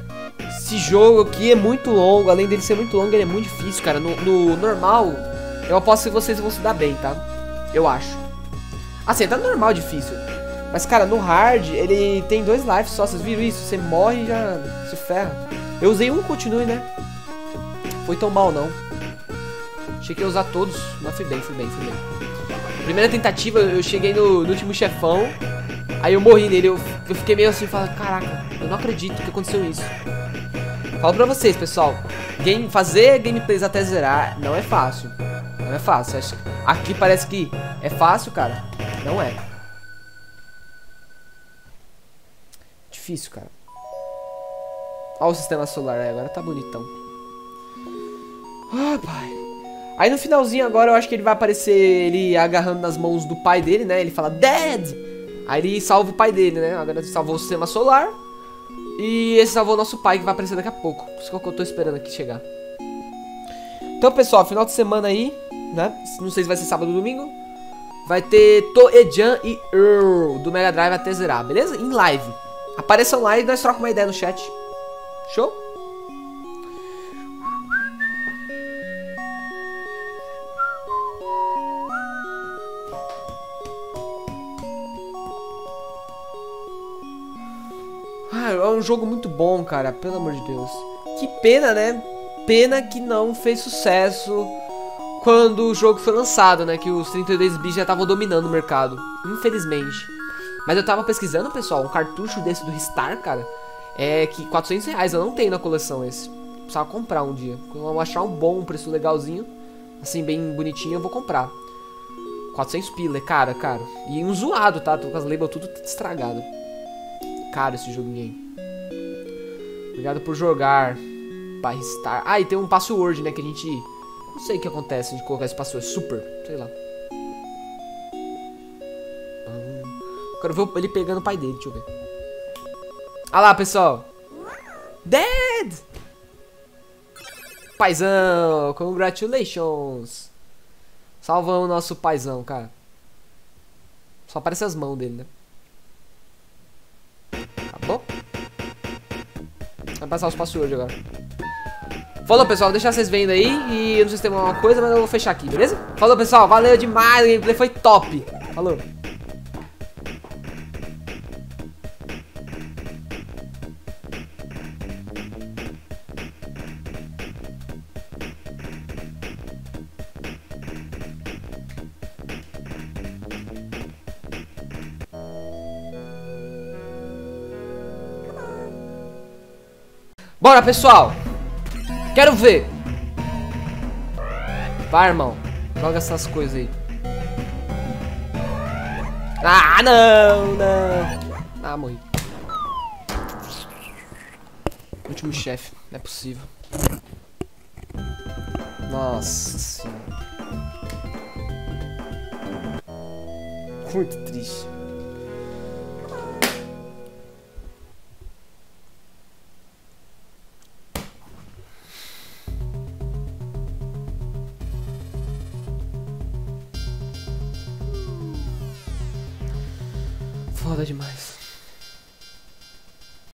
Esse jogo aqui é muito longo. Além dele ser muito longo, ele é muito difícil, cara. No normal, Eu aposto que vocês vão se dar bem, tá? Eu acho. Assim, tá normal difícil. Mas, cara, no hard, ele tem 2 lives só. Vocês viram isso? Você morre e já se ferra. Eu usei um continue, né? Foi tão mal, não. Achei que ia usar todos. Mas fui bem. Primeira tentativa, eu cheguei no último chefão. Aí eu morri nele. Eu fiquei meio assim, falando, caraca, eu não acredito que aconteceu isso. Falo pra vocês, pessoal. Fazer gameplays até zerar não é fácil. Não é fácil. Aqui parece que é fácil, cara. Não é. Difícil, cara. Olha o sistema solar aí, agora tá bonitão. Ah, pai. Aí no finalzinho agora eu acho que ele vai aparecer ele agarrando nas mãos do pai dele, né? Ele fala, Dad! Aí ele salva o pai dele, né? Agora ele salvou o sistema solar. E esse salvou o nosso pai, que vai aparecer daqui a pouco. Por isso que eu tô esperando aqui chegar. Então, pessoal, final de semana aí, né? Não sei se vai ser sábado ou domingo. Vai ter Toejan e Earl do Mega Drive até zerar, beleza? Em live. Apareçam lá e nós trocamos uma ideia no chat. Show? Ah, é um jogo muito bom, cara. Pelo amor de Deus. Que pena, né? Pena que não fez sucesso quando o jogo foi lançado, né? Que os 32 bits já estavam dominando o mercado. Infelizmente. Mas eu tava pesquisando, pessoal, um cartucho desse do Ristar, cara, é que R$400, eu não tenho na coleção esse. Precisava comprar um dia. Quando eu achar um bom, um preço legalzinho, assim, bem bonitinho, eu vou comprar. 400 pila, é caro. E um zoado, tá? Tô com as labels tudo estragado. Caro esse joguinho aí. Obrigado por jogar. By Ristar. Ah, e tem um password, né, que a gente... Não sei o que acontece de colocar esse password. Super, sei lá. Quero ver ele pegando o pai dele, deixa eu ver. Ah lá, pessoal. Dad! Paizão, congratulations. Salvamos o nosso paizão, cara. Só aparece as mãos dele, né? Acabou? Vai passar os passwords agora. Falou, pessoal, vou deixar vocês vendo aí. E eu não sei se tem alguma coisa, mas eu vou fechar aqui, beleza? Falou, pessoal, valeu demais. O gameplay foi top. Falou. Bora, pessoal. Quero ver. Vai, irmão. Joga essas coisas aí. Ah, não. Ah, morri. Último chefe. Não é possível. Nossa senhora. Muito triste. Foda demais.